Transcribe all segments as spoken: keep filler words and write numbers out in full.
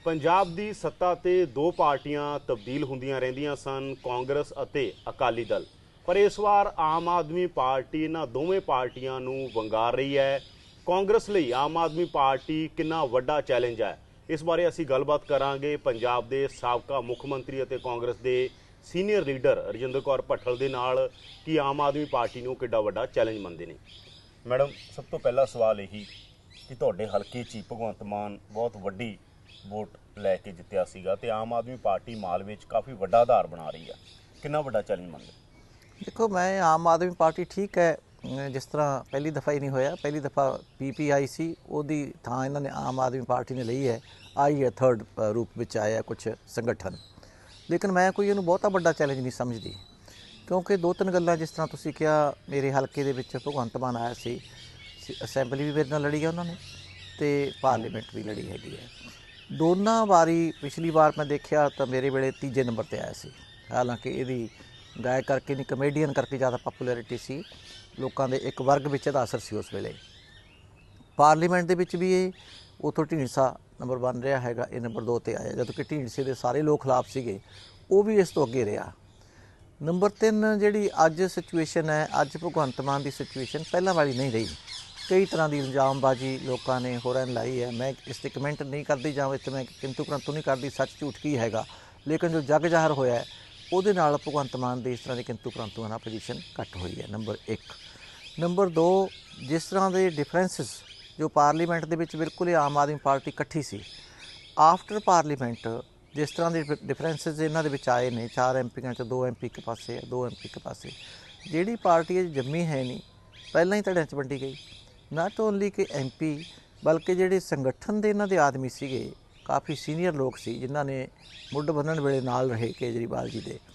पंजाब दी सत्ता ते दो पार्टियां तब्दील हुंदियां रहिंदियां सन, कांग्रेस अते अकाली दल। पर इस वार आम आदमी पार्टी इन्हां दोवें पार्टियां नूं वंगार रही है। कांग्रेस लई आम आदमी पार्टी किन्ना वड्डा चैलेंज है, इस बारे असीं गलबात करांगे पंजाब दे साबका मुख मंत्री अते कांग्रेस दे सीनियर लीडर रजिंदर कौर भट्टल दे नाल कि आम आदमी पार्टी नूं किड्डा वड्डा चैलेंज मनदे ने। मैडम, सब तो पहला सवाल यही कि तुहाडे हलके च भगवंत मान बहुत वड्डी वोट लैके जित्तिया सीगा ते आम आदमी पार्टी मालवे च काफ़ी वड्डा आधार बना रही है, कितना वड्डा चैलेंज मनदे? देखो, मैं आम आदमी पार्टी ठीक है, जिस तरह पहली दफ़ा ही नहीं होया, पहली दफ़ा पी पी आई सी उहदी थां इन्हां ने आम आदमी पार्टी ने लई है, आई है थर्ड रूप में आया कुछ संगठन। लेकिन मैं कोई इहनूं बहुता वड्डा चैलेंज नहीं समझदी, क्योंकि दो तीन गल्लां जिस तरह तुसीं कहा, मेरे हलके दे विच भगवंत मान आया सी, असैंबली भी मेरे नाल लड़ी है उन्होंने ते पार्लीमेंट भी लड़ी हैगी है। दोनों वारी पिछली बार मैं देखा तो मेरे वेले तीजे नंबर पर आया सी, हालांकि यदी गायक करके नहीं कमेडियन करके ज़्यादा पॉपुलैरिटी सी, लोगों के एक वर्ग में असर सी उस वेले। पार्लीमेंट के भी ये उतों ढींडसा नंबर वन रहा है, ये नंबर दो पर आया, जबकि ढींडसे के सारे लोग खिलाफ सीगे, वो भी इस तो अगे रहा। नंबर तीन जी अज सिचुएशन है, अज भगवंत मान की सिचुएशन पहला वाली नहीं रही। कई तरह की इल्जामबाजी लोगों ने होर लाई है, मैं इस पर कमेंट नहीं करती, जां इस मैं किंतु परंतु नहीं करती, सच झूठ की हैगा। लेकिन जो जग जाहिर होया है उहदे नाल भगवंत मान की इस तरह की किंतु परंतु ना पोजीशन घट हुई है, नंबर एक। नंबर दो, जिस तरह के डिफरेंसिस जो पार्लीमेंट के विच बिल्कुल ही आम आदमी पार्टी इकट्ठी सी, आफ्टर पार्लीमेंट जिस तरह के डिफरेंसिस इन्हां दे विच आए ने, चार एम पियां चों दो एम पी एक पासे, दो एम पी एक पासे, जिहड़ी पार्टी जम्मी है नहीं पहलां ही धड़ियां च वंडी गई। नॉट ओनली कि एम पी बल्कि ਜਿਹੜੇ संगठन ਦੇ ਇਹਨਾਂ ਦੇ आदमी ਸੀਗੇ, काफ़ी सीनियर लोग सी जिन्हां ने मुੱਢ ਬੰਨਣ ਵੇਲੇ ਨਾਲ ਰਹੇ केजरीवाल जी ਦੇ,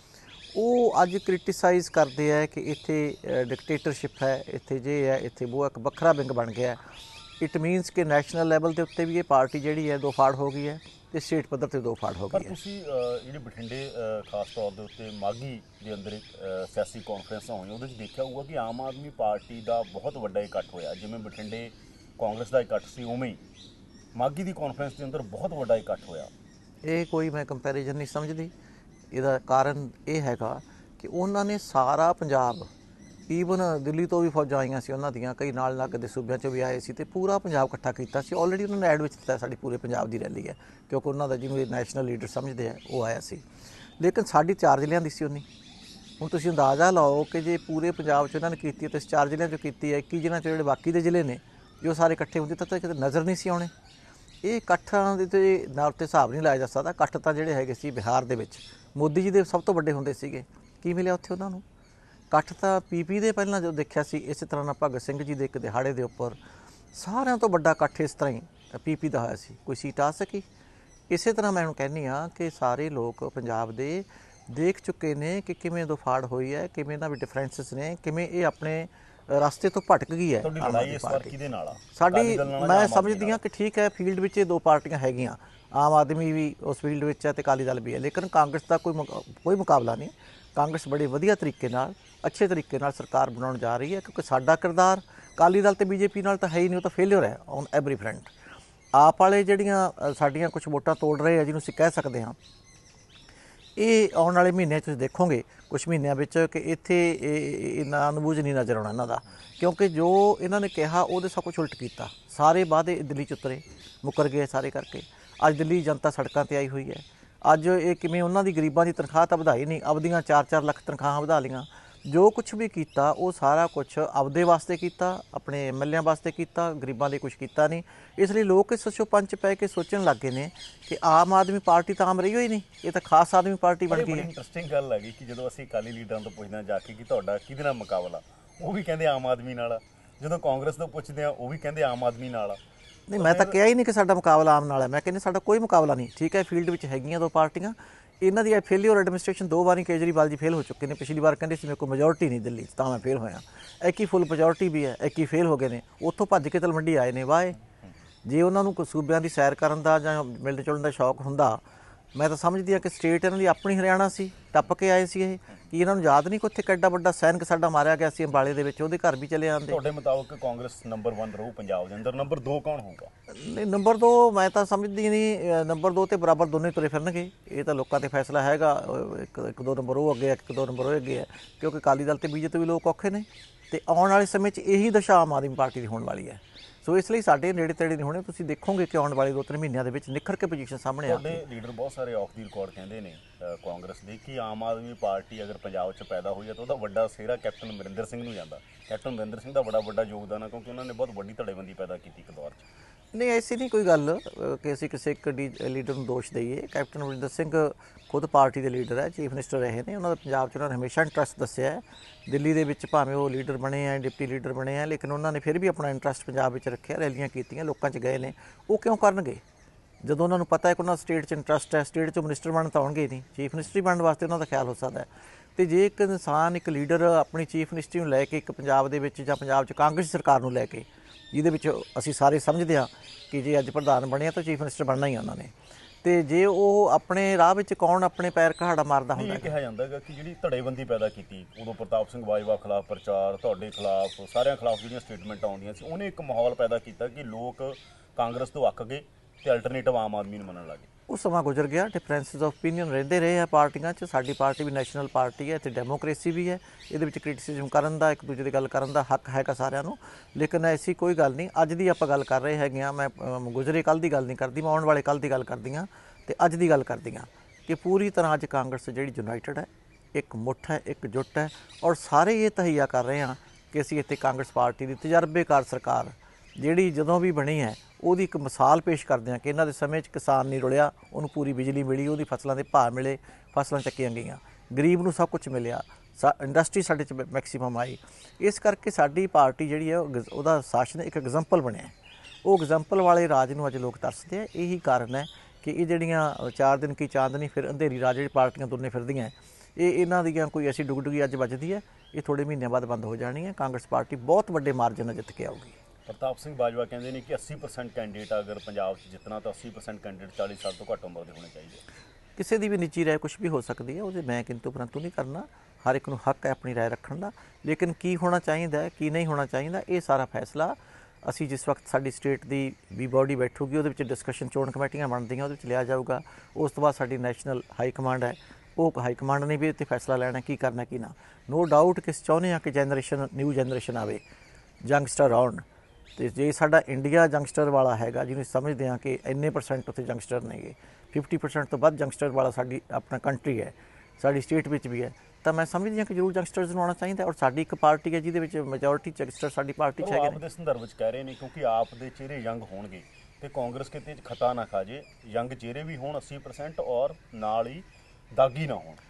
ਉਹ ਅੱਜ क्रिटिसाइज़ करते हैं कि इत्थे डिकटेटरशिप है, इत्थे जे है, इत्थे वो एक ਵੱਖਰਾ विंग बन गया। इट मीनस कि नैशनल लैवल के उत्ते भी ये पार्टी जी है दो फाड़ हो गई है तो स्टेट पद्धर से दो फाड़ हो गई है। पर बठिंडे खास तौर के उत्ते माघी के अंदर सियासी कॉन्फ्रेंस हुई, वो देखा होगा कि आम आदमी पार्टी का बहुत वड्डा इकट्ठ होया, जिवें बठिंडे कांग्रेस का इकट्ठ सी उवें ही माघी की कॉन्फ्रेंस के अंदर बहुत वड्डा इकट्ठ होया। ये कोई मैं कंपैरिजन नहीं समझती। इसका कारण यह हैगा कि उन्होंने सारा पंजाब, ईवन दिल्ली तो भी फौजां आईयां सी उन्हां दियां, कई नाल लगदे सूबियां चों भी आए सी, ते पूरा पंजाब इकट्ठा कीता सी। ऑलरेडी उन्होंने ऐड विच दित्ता साडी पूरे पंजाब दी रैली है, क्योंकि उन्हां दा जिहनूं नैशनल लीडर समझदे आ वो आया सी। लेकिन साडी चार जिलियां दी सी उन्नी। हुण तुसीं अंदाज़ा लाओ कि जे पूरे पंजाब च उन्होंने कीती ते चार जिलियां चों कीती है, इक्की जिल੍ਹਿਆਂ चों जिहड़े बाकी दे जिले ने जो सारे इकट्ठे हुंदे तां किते नज़र नहीं सी आउणे। ਇਹ ਇਕੱਠਾਂ ਦੇ ਤੇ ਨਾਲ ਤੇ ਹਿਸਾਬ ਨਹੀਂ ਲਾਇਆ ਜਾ ਸਕਦਾ। ਇਕੱਠ ਤਾਂ ਜਿਹੜੇ ਹੈਗੇ ਸੀ ਬਿਹਾਰ ਦੇ ਵਿੱਚ ਮੋਦੀ ਜੀ ਦੇ ਸਭ ਤੋਂ ਵੱਡੇ ਹੁੰਦੇ ਸੀਗੇ, ਕੀ ਮਿਲਿਆ ਉੱਥੇ ਉਹਨਾਂ ਨੂੰ? ਇਕੱਠ ਤਾਂ ਪੀਪੀ ਦੇ ਪਹਿਲਾਂ ਜੋ ਦੇਖਿਆ ਸੀ, ਇਸੇ ਤਰ੍ਹਾਂ ਨਾਲ ਭਗਤ ਸਿੰਘ ਜੀ ਦੇ ਇੱਕ ਦਿਹਾੜੇ ਦੇ ਉੱਪਰ ਸਾਰਿਆਂ ਤੋਂ ਵੱਡਾ ਇਕੱਠ ਇਸ ਤਰ੍ਹਾਂ ਹੀ ਪੀਪੀ ਦਾ ਹੋਇਆ ਸੀ, ਕੋਈ ਸੀਟ ਆ ਸਕੀ। ਇਸੇ ਤਰ੍ਹਾਂ ਮੈਂ ਹੁਣ ਕਹਿੰਦੀ ਹਾਂ ਕਿ ਸਾਰੇ ਲੋਕ ਪੰਜਾਬ ਦੇ ਦੇਖ ਚੁੱਕੇ ਨੇ ਕਿ ਕਿਵੇਂ ਦਫਾੜ ਹੋਈ ਹੈ, ਕਿਵੇਂ ਇਹਨਾਂ ਵਿੱਚ ਡਿਫਰੈਂਸਿਸ ਨੇ, ਕਿਵੇਂ ਇਹ ਆਪਣੇ रास्ते तो भटक गई है। साडी मैं समझदी हाँ कि ठीक है, फील्ड में दो पार्टियां हैगियां, आम आदमी भी उस फील्ड में है तो अकाली दल भी है, लेकिन कांग्रेस का कोई मुका, कोई मुकाबला नहीं। कांग्रेस बड़े वधिया तरीके नाल, अच्छे तरीके नाल सरकार बनाउण जा रही है, क्योंकि साडा किरदार अकाली दल तो बीजेपी नाल तो है ही नहीं, वो तो फेलियर है ऑन एवरी फ्रंट। आप वाले जिहड़ियां साडियां कुछ वोटां तोड़ रहे हैं, जिन्होंने असीं कह सकते हैं, ये आने वाले महीने तुसीं देखोगे कुछ महीनों में कि इत्थे इन्ना अनबूझ नहीं नज़र आना इन्हां दा, क्योंकि जो इन्होंने कहा वो सब कुछ उल्ट किया। सारे वादे दिल्ली च उतरे, मुकर गए सारे करके। अज दिल्ली जनता सड़कों पर आई हुई है। अज ये किवें उन्हां दी गरीबां दी तनख्वाह तो वधाई नहीं, अपदियां चार चार लख तनख्वाहां वधा लियां। जो कुछ भी किया वो सारा कुछ आपदे वास्ते किया, अपने एम एल ए वास्ते किया, गरीबां लई कुछ किया नहीं। इसलिए लोग इस पंच पै के सोचण लग गए ने कि आम आदमी पार्टी तो आम रही ही नहीं, ये तो खास आदमी पार्टी बन गई है। इंटरस्टिंग गल हैगी कि जो असीं अकाली लीडरां तो पुछदे जाके कि तुहाडा किहदे नाल मुकाबला, वो भी कहंदे आम आदमी नाल। जो कांग्रेस तो पुछदे आ वो भी कहंदे आम आदमी नाल। नहीं, मैं तो कहा ही नहीं कि साडा मुकाबला आम नाल है, मैं कहंदी साडा कोई मुकाबला नहीं। ठीक है, फील्ड में हैगियां दो पार्टियां, इन्हों की फेलियर एडमिनिस्ट्रेशन दो बारी केजरीवाल जी फेल हो चुके हैं। पिछली बार कहते मेरे को मेजोरिटी नहीं दिल्ली तो मैं फेल होया, एक ही फुल मेजोरिटी भी है, एक ही फेल हो गए हैं। उत्थों भज के तलवंडी आए ने वाए। जे उन्होंने सूबियां की सैर करन दा जां मिलण जुलण दा शौक हुंदा मैं तो समझदी हाँ कि स्टेट इन्हां दी अपनी हरियाणा सी, टप के आए सी ये कि इन्हां नूं याद नहीं कि उत्थे किड्डा वड्डा सैनिक साडा मारिया गया सी अंबाले दे विच, ਉਹਦੇ ਘਰ भी चले आंदे। ਤੁਹਾਡੇ ਮੁਤਾਬਕ ਕਾਂਗਰਸ ਨੰਬਰ वन ਰਹੂ ਪੰਜਾਬ ਦੇ ਅੰਦਰ, ਨੰਬਰ दो ਕੌਣ ਹੋਊਗਾ? नहीं नंबर दो मैं तो समझदी नहीं, अ, नंबर दो ते बराबर दोनों तुरे फिरनगे, ये तो लोगों ते फैसला हैगा। अ, एक एक दो नंबर वो अगे है, एक दो नंबर वो अगे है, क्योंकि अकाली दल ते बीजेपी भी लोग औखे ने ते आउण वाले समय 'च यही दशा आम आदमी पार्टी दी होण वाली है। सो इस लिए साडे नेड़े तेड़े नहीं होने, तुसीं देखोगे कि आउण वाले दो तीन महीनों ਦੇ ਵਿੱਚ ਨਿਖਰ ਕੇ ਪੋਜੀਸ਼ਨ ਸਾਹਮਣੇ ਆ। ਤੁਹਾਡੇ ਲੀਡਰ ਬਹੁਤ ਸਾਰੇ ਆਫ ਦੀ ਰਿਕਾਰਡ ਕਹਿੰਦੇ ਨੇ ਅ, ਕਾਂਗਰਸ ਦੇ ਕਿ ਆਮ ਆਦਮੀ ਪਾਰਟੀ ਅਗਰ ਪੰਜਾਬ 'ਚ ਪੈਦਾ ਹੋਈ ਹੈ ਤਾਂ ਉਹਦਾ ਵੱਡਾ ਸਿਹਰਾ ਕੈਪਟਨ ਅਮਰਿੰਦਰ ਸਿੰਘ ਨੂੰ ਜਾਂਦਾ। ਕੈਪਟਨ ਅਮਰਿੰਦਰ ਸਿੰਘ ਦਾ ਬੜਾ ਵੱਡਾ ਯੋਗਦਾਨ ਹੈ ਕਿਉਂਕਿ ਉਹਨਾਂ ਨੇ ਬਹੁਤ ਵੱਡੀ ਧੜੇਬੰਦੀ ਪੈਦਾ ਕੀਤੀ ਇੱਕ ਦੌਰ 'ਚ। नहीं ऐसी नहीं कोई गल कि ਅਸੀਂ ਕਿਸੇ ਇੱਕ ਲੀਡਰ ਨੂੰ ਦੋਸ਼ ਦਈਏ। ਕੈਪਟਨ ਅਮਰਿੰਦਰ ਸਿੰਘ ਖੁਦ ਪਾਰਟੀ ਦੇ ਲੀਡਰ ਹੈ, ਚੀਫ ਮਿਨਿਸਟਰ ਰਹੇ ਨੇ, ਉਹਨਾਂ ਦਾ ਪੰਜਾਬ 'ਚ ਉਹਨਾਂ ਨੇ ਹਮੇਸ਼ਾ ਇੰਟਰਸਟ ਦੱਸਿਆ ਹੈ। ਦਿੱਲੀ ਦੇ ਵਿੱਚ ਭਾਵੇਂ ਉਹ ਲੀਡਰ ਬਣੇ ਆ, ਡਿਪਟੀ ਲੀਡਰ ਬਣੇ ਆ, ਲੇਕਿਨ ਉਹਨਾਂ ਨੇ ਫਿਰ ਵੀ ਆਪਣਾ ਇੰਟਰਸਟ ਪੰਜਾਬ ਵਿੱਚ ਰੱਖਿਆ, ਰੈਲੀਆਂ ਕੀਤੀਆਂ, ਲੋਕਾਂ 'ਚ ਗਏ ਨੇ। ਉਹ ਕਿਉਂ ਕਰਨਗੇ ਜਦੋਂ ਉਹਨਾਂ ਨੂੰ ਪਤਾ ਹੈ ਕਿ ਉਹਨਾਂ ਸਟੇਟ 'ਚ ਇੰਟਰਸਟ ਹੈ, ਸਟੇਟ 'ਚੋਂ ਮਿਨਿਸਟਰ ਬਣਨ ਤਾਂ ਆਉਣਗੇ ਨਹੀਂ, ਚੀਫ ਮਿਨਿਸਟਰੀ ਬਣਨ ਵਾਸਤੇ ਉਹਨਾਂ ਦਾ ਖਿਆਲ ਹੋ ਸਕਦਾ ਹੈ। ਤੇ ਜੇ ਇੱਕ ਇਨਸਾਨ, ਇੱਕ ਲੀਡਰ ਆਪਣੀ ਚੀਫ ਮਿਨਿਸਟਰੀ ਨੂੰ ਲੈ ਕੇ ਇੱਕ ਪੰਜਾਬ ਦੇ ਵਿੱਚ ਜਾਂ ਪੰਜਾਬ 'ਚ ਕਾਂਗਰਸ ਸਰਕਾਰ ਨੂੰ ਲੈ ਕੇ, ਜਿਹਦੇ ਵਿੱਚ ਅਸੀਂ ਸਾਰੇ ਸਮਝਦੇ ਹਾਂ ਕਿ ਜੇ ਅੱਜ ਪ੍ਰਧਾਨ ਬਣਿਆ ਤਾਂ ਚੀਫ ਮਿਨਿਸਟਰ ਬਣਨਾ ਹੀ ਉਹਨਾਂ ਨੇ, ਤੇ ਜੇ ਉਹ ਆਪਣੇ ਰਾਹ ਵਿੱਚ ਕੌਣ ਆਪਣੇ ਪੈਰ ਕਹਾੜਾ ਮਾਰਦਾ ਹੁੰਦਾ। ਇਹ ਕਿਹਾ ਜਾਂਦਾ ਹੈਗਾ ਕਿ ਜਿਹੜੀ ਧੜੇਬੰਦੀ ਪੈਦਾ ਕੀਤੀ ਉਦੋਂ ਪ੍ਰਤਾਪ ਸਿੰਘ ਬਾਜਵਾ ਖਿਲਾਫ ਪ੍ਰਚਾਰ, ਤੁਹਾਡੇ ਖਿਲਾਫ, ਸਾਰਿਆਂ ਖਿਲਾਫ ਜਿਹੜੀਆਂ ਸਟੇਟਮੈਂਟਾਂ ਆਉਂਦੀਆਂ ਸੀ, ਉਹਨੇ ਇੱਕ ਮਾਹੌਲ ਪੈਦਾ ਕੀਤਾ ਕਿ ਲੋਕ ਕਾਂਗਰਸ ਤੋਂ ਅੱਕ ਗਏ ਤੇ ਅਲਟਰਨੇਟਿਵ ਆਮ ਆਦਮੀ ਨੂੰ ਮੰਨਣ ਲੱਗੇ। ਉਹ ਸਮਾਂ ਗੁਜ਼ਰ ਗਿਆ, ਡਿਫਰੈਂਸਿਸ ਆਫ ਓਪੀਨੀਅਨ ਰਹਿੰਦੇ ਰਹੇ ਆ ਪਾਰਟੀਆਂ 'ਚ। ਸਾਡੀ ਪਾਰਟੀ ਵੀ ਨੈਸ਼ਨਲ ਪਾਰਟੀ ਹੈ, ਇੱਥੇ ਡੈਮੋਕ੍ਰੇਸੀ ਵੀ ਹੈ, ਇਹਦੇ ਵਿੱਚ ਕ੍ਰਿਟਿਸਿਜ਼ਮ ਕਰਨ ਦਾ, ਇੱਕ ਦੂਜੇ ਦੀ ਗੱਲ ਕਰਨ ਦਾ ਹੱਕ ਹੈਗਾ ਸਾਰਿਆਂ ਨੂੰ। ਲੇਕਿਨ ਐਸੀ ਕੋਈ ਗੱਲ ਨਹੀਂ, ਅੱਜ ਦੀ ਆਪਾਂ ਗੱਲ ਕਰ ਰਹੇ ਹੈਗੇ ਹਾਂ। ਮੈਂ ਗੁਜ਼ਰੇ ਕੱਲ੍ਹ ਦੀ ਗੱਲ ਨਹੀਂ ਕਰਦੀ, ਮੈਂ ਆਉਣ ਵਾਲੇ ਕੱਲ੍ਹ ਦੀ ਗੱਲ ਕਰਦੀ ਹਾਂ ਤੇ ਅੱਜ ਦੀ ਗੱਲ ਕਰਦੀ ਹਾਂ ਕਿ ਪੂਰੀ ਤਰ੍ਹਾਂ ਅੱਜ ਕਾਂਗਰਸ ਜਿਹੜੀ ਯੂਨਾਈਟਡ ਹੈ, ਇੱਕ ਮੁੱਠ ਹੈ, ਇੱਕ ਜੁੱਟ ਹੈ, ਔਰ ਸਾਰੇ ਇਹ ਤਹਈਆ ਕਰ ਰਹੇ ਹਾਂ ਕਿ ਅਸੀਂ ਇੱਥੇ ਕਾਂਗਰਸ ਪਾਰਟੀ ਦੀ ਤਜਰਬੇਕਾਰ ਸਰਕਾਰ ਜਿਹੜੀ ਜਦੋਂ ਵੀ ਬਣੀ ਹੈ ਉਹਦੀ ਇੱਕ ਮਿਸਾਲ ਪੇਸ਼ ਕਰਦੇ ਹਾਂ ਕਿ ਇਹਨਾਂ ਦੇ ਸਮੇਂ 'ਚ ਕਿਸਾਨ ਨਹੀਂ ਰੁਲਿਆ, ਉਹਨੂੰ ਪੂਰੀ ਬਿਜਲੀ ਮਿਲੀ, ਉਹਦੀ ਫਸਲਾਂ ਦੇ ਭਾਅ ਮਿਲੇ, ਫਸਲਾਂ ਚੱਕੀਆਂ ਗਈਆਂ, ਗਰੀਬ ਨੂੰ ਸਭ ਕੁਝ ਮਿਲਿਆ, ਸਾ ਇੰਡਸਟਰੀ ਸਾਡੇ 'ਚ ਮੈਕਸੀਮਮ ਆਈ। ਇਸ ਕਰਕੇ ਸਾਡੀ ਪਾਰਟੀ ਜਿਹੜੀ ਹੈ ਉਹਦਾ ਸ਼ਾਸਨ ਇੱਕ ਐਗਜ਼ਾਮਪਲ ਬਣਿਆ। ਉਹ ਐਗਜ਼ਾਮਪਲ ਵਾਲੇ ਰਾਜ ਨੂੰ ਅੱਜ ਲੋਕ ਤਰਸਦੇ ਆ। ਇਹੀ ਕਾਰਨ ਹੈ ਕਿ ਇਹ ਜਿਹੜੀਆਂ ਚਾਰ ਦਿਨ ਕੀ ਚਾਂਦਨੀ ਫਿਰ ਅੰਧੇਰੀ ਰਾਜ ਜਿਹੜੀ ਪਾਰਟੀਆਂ ਤੁਰਨੇ ਫਿਰਦੀਆਂ, ਇਹ ਇਹਨਾਂ ਦੀਆਂ ਕੋਈ ਐਸੀ ਡੁਗਡੁਗੀ ਅੱਜ ਵੱਜਦੀ ਹੈ, ਇਹ ਥੋੜ੍ਹੇ ਮਹੀਨਿਆਂ ਬਾਅਦ ਬੰਦ ਹੋ ਜਾਣੀ ਹੈ। ਕਾਂਗਰਸ ਪਾਰਟੀ ਬਹੁਤ ਵੱਡੇ ਮਾਰਜਨ ਨਾਲ ਜਿੱਤ ਕੇ ਆਊਗੀ। ਪ੍ਰਤਾਪ ਸਿੰਘ ਬਾਜਵਾ ਕਹਿੰਦੇ ਨੇ ਕਿ अस्सी परसेंट ਕੈਂਡੀਡੇਟ ਅਗਰ ਪੰਜਾਬ 'ਚ ਜਿੱਤਣਾ ਤਾਂ अस्सी परसेंट ਕੈਂਡੀਡੇਟ ਚਾਲੀ ਸਾਲ ਤੋਂ ਘੱਟ ਉਮਰ ਦੇ ਹੋਣੇ ਚਾਹੀਦੇ। ਕਿਸੇ ਦੀ ਵੀ ਨਿੱਜੀ ਰਾਏ ਕੁਛ ਵੀ ਹੋ ਸਕਦੀ ਹੈ, ਉਹਦੇ ਮੈਂ ਕਿੰਤੂ ਪਰੰਤੂ ਨਹੀਂ ਕਰਨਾ। ਹਰ ਇੱਕ ਨੂੰ ਹੱਕ ਹੈ ਆਪਣੀ ਰਾਏ ਰੱਖਣ ਦਾ, ਲੇਕਿਨ ਕੀ ਹੋਣਾ ਚਾਹੀਦਾ ਕੀ ਨਹੀਂ ਹੋਣਾ ਚਾਹੀਦਾ ਇਹ ਸਾਰਾ ਫੈਸਲਾ ਅਸੀਂ ਜਿਸ ਵਕਤ ਸਾਡੀ ਸਟੇਟ ਦੀ ਵੀ ਬੋਡੀ ਬੈਠੂਗੀ, ਉਹਦੇ ਵਿੱਚ ਡਿਸਕਸ਼ਨ, ਚੋਣ ਕਮੇਟੀਆਂ ਬਣਦੀਆਂ, ਉਹਦੇ ਵਿੱਚ ਲਿਆ ਜਾਊਗਾ। ਉਸ ਤੋਂ ਬਾਅਦ ਸਾਡੀ ਨੈਸ਼ਨਲ ਹਾਈ ਕਮਾਂਡ ਹੈ, ਉਹ ਹਾਈ ਕਮਾਂਡ ਨੇ ਵੀ ਇਹ 'ਤੇ ਫੈਸਲਾ ਲੈਣਾ ਕੀ ਕਰਨਾ ਕੀ ਨਾ। ਨੋ ਡਾਊਟ ਕਿ ਅਸੀਂ ਚਾਹੁੰਦੇ ਹਾਂ ਕਿ ਜਨਰੇਸ਼ਨ, ਨਿਊ ਜਨਰੇਸ਼ਨ ਆਵੇ, ਯੰਗਸਟਰ ਆਉਣ, ਤੇ ਜੇ ਸਾਡਾ ਇੰਡੀਆ ਯੰਗਸਟਰ ਵਾਲਾ ਹੈਗਾ, ਜਿਹਨੂੰ ਸਮਝਦੇ ਹਾਂ ਕਿ ਇੰਨੇ ਪਰਸੈਂਟ ਉੱਥੇ ਯੰਗਸਟਰ ਨੇਗੇ, ਫਿਫਟੀ ਪਰਸੈਂਟ ਤੋਂ ਵੱਧ ਯੰਗਸਟਰ ਵਾਲਾ ਸਾਡੀ ਆਪਣਾ ਕੰਟਰੀ ਹੈ, ਸਾਡੀ ਸਟੇਟ ਵਿੱਚ ਵੀ ਹੈ, ਤਾਂ ਮੈਂ ਸਮਝਦੀ ਹਾਂ ਕਿ ਜ਼ਰੂਰ ਯੰਗਸਟਰਸ ਨੂੰ ਆਉਣਾ ਚਾਹੀਦਾ। ਔਰ ਸਾਡੀ ਇੱਕ ਪਾਰਟੀ ਹੈ ਜਿਹਦੇ ਵਿੱਚ ਮੈਜੋਰਿਟੀ ਯੰਗਸਟਰ ਸਾਡੀ ਪਾਰਟੀ 'ਚ ਹੈਗੇ ਨੇ। ਆਪ ਦੇ ਸੰਦਰਭ ਵਿੱਚ ਕਹਿ ਰਹੇ ਨੇ ਕਿਉਂਕਿ ਆਪ ਦੇ ਚਿਹਰੇ ਯੰਗ ਹੋਣਗੇ ਤੇ ਕਾਂਗਰਸ ਕਿਤੇ ਖਤਾ ਨਾ ਖਾ ਜੇ, ਯੰਗ ਚਿਹਰੇ ਵੀ ਹੋਣ अस्सी परसेंट ਔਰ ਨਾਲ ਹੀ ਦਾਗੀ ਨਾ ਹੋਣ।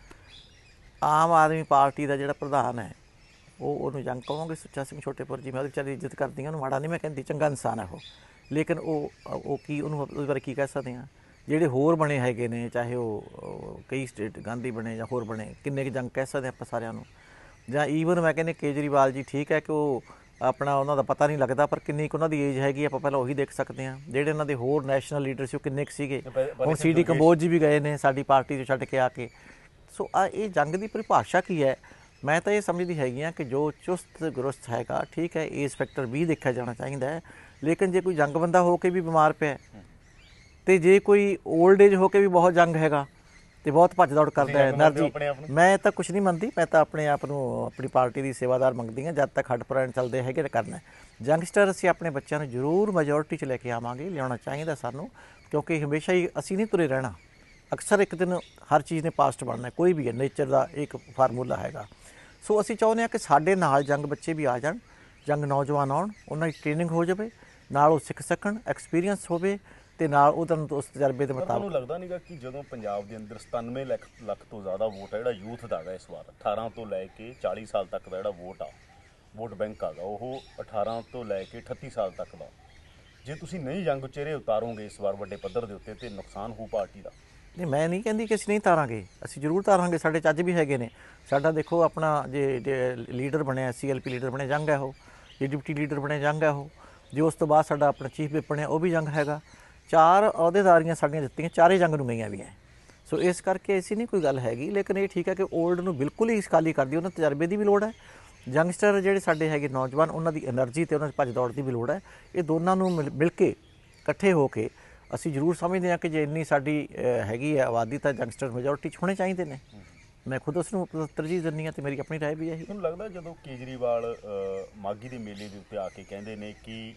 ਆਮ ਆਦਮੀ ਪਾਰਟੀ ਦਾ ਜਿਹੜਾ ਪ੍ਰਧਾਨ ਹੈ ਉਹ ਉਹਨੂੰ ਯੰਗ ਕਹਾਂਗੇ, ਸੁੱਚਾ ਸਿੰਘ ਛੋਟੇਪੁਰ ਜੀ, ਮੈਂ ਉਹਦੀ ਵਿਚਾਰੀ ਇੱਜ਼ਤ ਕਰਦੀ ਹਾਂ, ਉਹਨੂੰ ਮਾੜਾ ਨਹੀਂ ਮੈਂ ਕਹਿੰਦੀ, ਚੰਗਾ ਇਨਸਾਨ ਹੈ ਉਹ। ਲੇਕਿਨ ਉਹ ਉਹ ਕੀ ਉਹਨੂੰ ਉਹਦੇ ਬਾਰੇ ਕੀ ਕਹਿ ਸਕਦੇ ਹਾਂ। ਜਿਹੜੇ ਹੋਰ ਬਣੇ ਹੈਗੇ ਨੇ, ਚਾਹੇ ਉਹ ਕਈ ਸਟੇਟ ਗਾਂਧੀ ਬਣੇ ਜਾਂ ਹੋਰ ਬਣੇ, ਕਿੰਨੇ ਕੁ ਜੰਗ ਕਹਿ ਸਕਦੇ ਆਪਾਂ ਸਾਰਿਆਂ ਨੂੰ। ਜਾਂ ਈਵਨ ਮੈਂ ਕਹਿੰਦੇ ਕੇਜਰੀਵਾਲ ਜੀ, ਠੀਕ ਹੈ ਕਿ ਉਹ ਆਪਣਾ ਉਹਨਾਂ ਦਾ ਪਤਾ ਨਹੀਂ ਲੱਗਦਾ, ਪਰ ਕਿੰਨੀ ਕੁ ਉਹਨਾਂ ਦੀ ਏਜ ਹੈਗੀ ਆਪਾਂ ਪਹਿਲਾਂ ਉਹੀ ਦੇਖ ਸਕਦੇ ਹਾਂ। ਜਿਹੜੇ ਉਹਨਾਂ ਦੇ ਹੋਰ ਨੈਸ਼ਨਲ ਲੀਡਰ ਸੀ ਉਹ ਕਿੰਨੇ ਕੁ ਸੀਗੇ। ਹੁਣ ਸੀ ਡੀ ਕੰਬੋਜ ਜੀ ਵੀ ਗਏ ਨੇ ਸਾਡੀ ਪਾਰਟੀ 'ਚੋਂ ਛੱਡ ਕੇ ਆ ਕੇ। ਸੋ ਆ ਇਹ ਜੰਗ ਦੀ ਪਰਿਭਾਸ਼ਾ ਕੀ ਹੈ? ਮੈਂ ਤਾਂ ਇਹ ਸਮਝਦੀ ਹੈਗੀ ਹਾਂ ਕਿ ਜੋ ਚੁਸਤ ਗਰੁਸਤ ਹੈਗਾ, ਠੀਕ ਹੈ, ਏਜ ਫੈਕਟਰ ਵੀ ਦੇਖਿਆ ਜਾਣਾ ਚਾਹੀਦਾ ਹੈ। ਲੇਕਿਨ ਜੇ ਕੋਈ ਜੰਗ ਬੰਦਾ ਹੋ ਕੇ ਵੀ ਬਿਮਾਰ ਪਿਆ, ਤੇ ਜੇ ਕੋਈ ਓਲਡ ਏਜ ਹੋ ਕੇ ਵੀ ਬਹੁਤ ਜੰਗ ਹੈਗਾ ਤੇ ਬਹੁਤ ਭੱਜ ਦੌੜ ਕਰਦਾ ਹੈ, ਐਨਰਜੀ, ਮੈਂ ਤਾਂ ਕੁਛ ਨਹੀਂ ਮੰਨਦੀ। ਮੈਂ ਤਾਂ ਆਪਣੇ ਆਪ ਨੂੰ ਆਪਣੀ ਪਾਰਟੀ ਦੀ ਸੇਵਾਦਾਰ ਮੰਗਦੀ ਹਾਂ। ਜਦ ਤੱਕ ਹੱਡ ਪੁਰਾਣ ਚੱਲਦੇ ਹੈਗੇ ਤਾਂ ਕਰਨਾ। ਯੰਗਸਟਰ ਅਸੀਂ ਆਪਣੇ ਬੱਚਿਆਂ ਨੂੰ ਜ਼ਰੂਰ ਮੈਜੋਰਿਟੀ 'ਚ ਲੈ ਕੇ ਆਵਾਂਗੇ, ਲਿਆਉਣਾ ਚਾਹੀਦਾ ਸਾਨੂੰ, ਕਿਉਂਕਿ ਹਮੇਸ਼ਾ ਹੀ ਅਸੀਂ ਨਹੀਂ ਤੁਰੇ ਰਹਿਣਾ। ਅਕਸਰ ਇੱਕ ਦਿਨ ਹਰ ਚੀਜ਼ ਨੇ ਪਾਸਟ ਬਣਨਾ, ਕੋਈ ਵੀ ਹੈ, ਨੇਚਰ ਦਾ ਇੱਕ ਫਾਰਮੂਲਾ ਹੈਗਾ। ਸੋ ਅਸੀਂ ਚਾਹੁੰਦੇ ਹਾਂ ਕਿ ਸਾਡੇ ਨਾਲ ਜੰਗ ਬੱਚੇ ਵੀ ਆ ਜਾਣ, ਜੰਗ ਨੌਜਵਾਨ ਆਉਣ, ਉਹਨਾਂ ਦੀ ਟ੍ਰੇਨਿੰਗ ਹੋ ਜਾਵੇ, ਨਾਲ ਉਹ ਸਿੱਖ ਸਕਣ, ਐਕਸਪੀਰੀਅੰਸ ਹੋਵੇ, ਤੇ ਨਾਲ ਉਹਨਾਂ ਨੂੰ ਉਸ ਤਜਰਬੇ ਦੇ ਮੁਤਾਬਕ। ਤੁਹਾਨੂੰ ਲੱਗਦਾ ਨਹੀਂਗਾ ਕਿ ਜਦੋਂ ਪੰਜਾਬ ਦੇ ਅੰਦਰ ਸਤਾਨਵੇਂ ਲੱਖ ਲੱਖ ਤੋਂ ਜ਼ਿਆਦਾ ਵੋਟ ਹੈ ਜਿਹੜਾ ਯੂਥ ਦਾ ਹੈਗਾ, ਇਸ ਵਾਰ ਅਠਾਰਾਂ ਤੋਂ ਲੈ ਕੇ ਚਾਲੀ ਸਾਲ ਤੱਕ ਦਾ ਜਿਹੜਾ ਵੋਟ ਆ, ਵੋਟ ਬੈਂਕ ਹੈਗਾ, ਉਹ ਅਠਾਰਾਂ ਤੋਂ ਲੈ ਕੇ ਅਠੱਤੀ ਸਾਲ ਤੱਕ ਦਾ, ਜੇ ਤੁਸੀਂ ਨਹੀਂ ਜੰਗ ਚਿਹਰੇ ਉਤਾਰੋਗੇ ਇਸ ਵਾਰ ਵੱਡੇ ਪੱਧਰ ਦੇ ਉੱਤੇ, ਤੇ ਨੁਕਸਾਨ ਹੋਊ ਪਾਰਟੀ ਦਾ। ਨਹੀਂ, ਮੈਂ ਨਹੀਂ ਕਹਿੰਦੀ ਕਿ ਅਸੀਂ ਨਹੀਂ ਤਾਰਾਂਗੇ, ਅਸੀਂ ਜ਼ਰੂਰ ਤਾਰਾਂਗੇ। ਸਾਡੇ ਚੱਜ ਵੀ ਹੈਗੇ ਨੇ। ਸਾਡਾ ਦੇਖੋ ਆਪਣਾ ਜੇ ਲੀਡਰ ਬਣਿਆ, ਸੀ ਐਲ ਪੀ ਲੀਡਰ ਬਣਿਆ, ਜੰਗ ਹੈ ਉਹ। ਜੇ ਡਿਪਟੀ ਲੀਡਰ ਬਣਿਆ, ਜੰਗ ਹੈ ਉਹ। ਜੇ ਉਸ ਤੋਂ ਬਾਅਦ ਸਾਡਾ ਆਪਣਾ ਚੀਫ ਵਿਪ ਬਣਿਆ, ਉਹ ਵੀ ਜੰਗ ਹੈਗਾ। ਚਾਰ ਅਹੁਦੇਦਾਰੀਆਂ ਸਾਡੀਆਂ ਦਿੱਤੀਆਂ, ਚਾਰੇ ਜੰਗ ਨੂੰ ਗਈਆਂ ਵੀ ਹੈ। ਸੋ ਇਸ ਕਰਕੇ ਐਸੀ ਨਹੀਂ ਕੋਈ ਗੱਲ ਹੈਗੀ, ਲੇਕਿਨ ਇਹ ਠੀਕ ਹੈ ਕਿ ਓਲਡ ਨੂੰ ਬਿਲਕੁਲ ਹੀ ਖਾਲੀ ਕਰ ਦਿਓ, ਉਹਨਾਂ ਤਜਰਬੇ ਦੀ ਵੀ ਲੋੜ ਹੈ। ਯੰਗਸਟਰ ਜਿਹੜੇ ਸਾਡੇ ਹੈਗੇ ਨੌਜਵਾਨ, ਉਹਨਾਂ ਦੀ ਐਨਰਜੀ ਅਤੇ ਉਹਨਾਂ ਦੀ ਭੱਜ ਦੌੜ ਦੀ ਵੀ ਲੋੜ ਹੈ। ਇਹ ਦੋਨਾਂ ਨੂੰ ਮਿਲ ਮਿਲ ਕੇ ਇਕੱਠੇ ਹੋ ਕੇ ਅਸੀਂ ਜ਼ਰੂਰ ਸਮਝਦੇ ਹਾਂ ਕਿ ਜੇ ਇੰਨੀ ਸਾਡੀ ਹੈਗੀ ਹੈ ਆਬਾਦੀ ਤਾਂ ਯੰਗਸਟਰ ਮੈਜੋਰਟੀ 'ਚ ਹੋਣੇ ਚਾਹੀਦੇ ਨੇ। ਮੈਂ ਖੁਦ ਉਸ ਨੂੰ ਤਰਜੀਹ ਦਿੰਦੀ ਹਾਂ ਅਤੇ ਮੇਰੀ ਆਪਣੀ ਰਾਏ ਵੀ ਇਹੀ। ਤੁਹਾਨੂੰ ਲੱਗਦਾ ਜਦੋਂ ਕੇਜਰੀਵਾਲ ਮਾਘੀ ਦੇ ਮੇਲੇ ਦੇ ਉੱਤੇ ਆ ਕੇ ਕਹਿੰਦੇ ਨੇ ਕਿ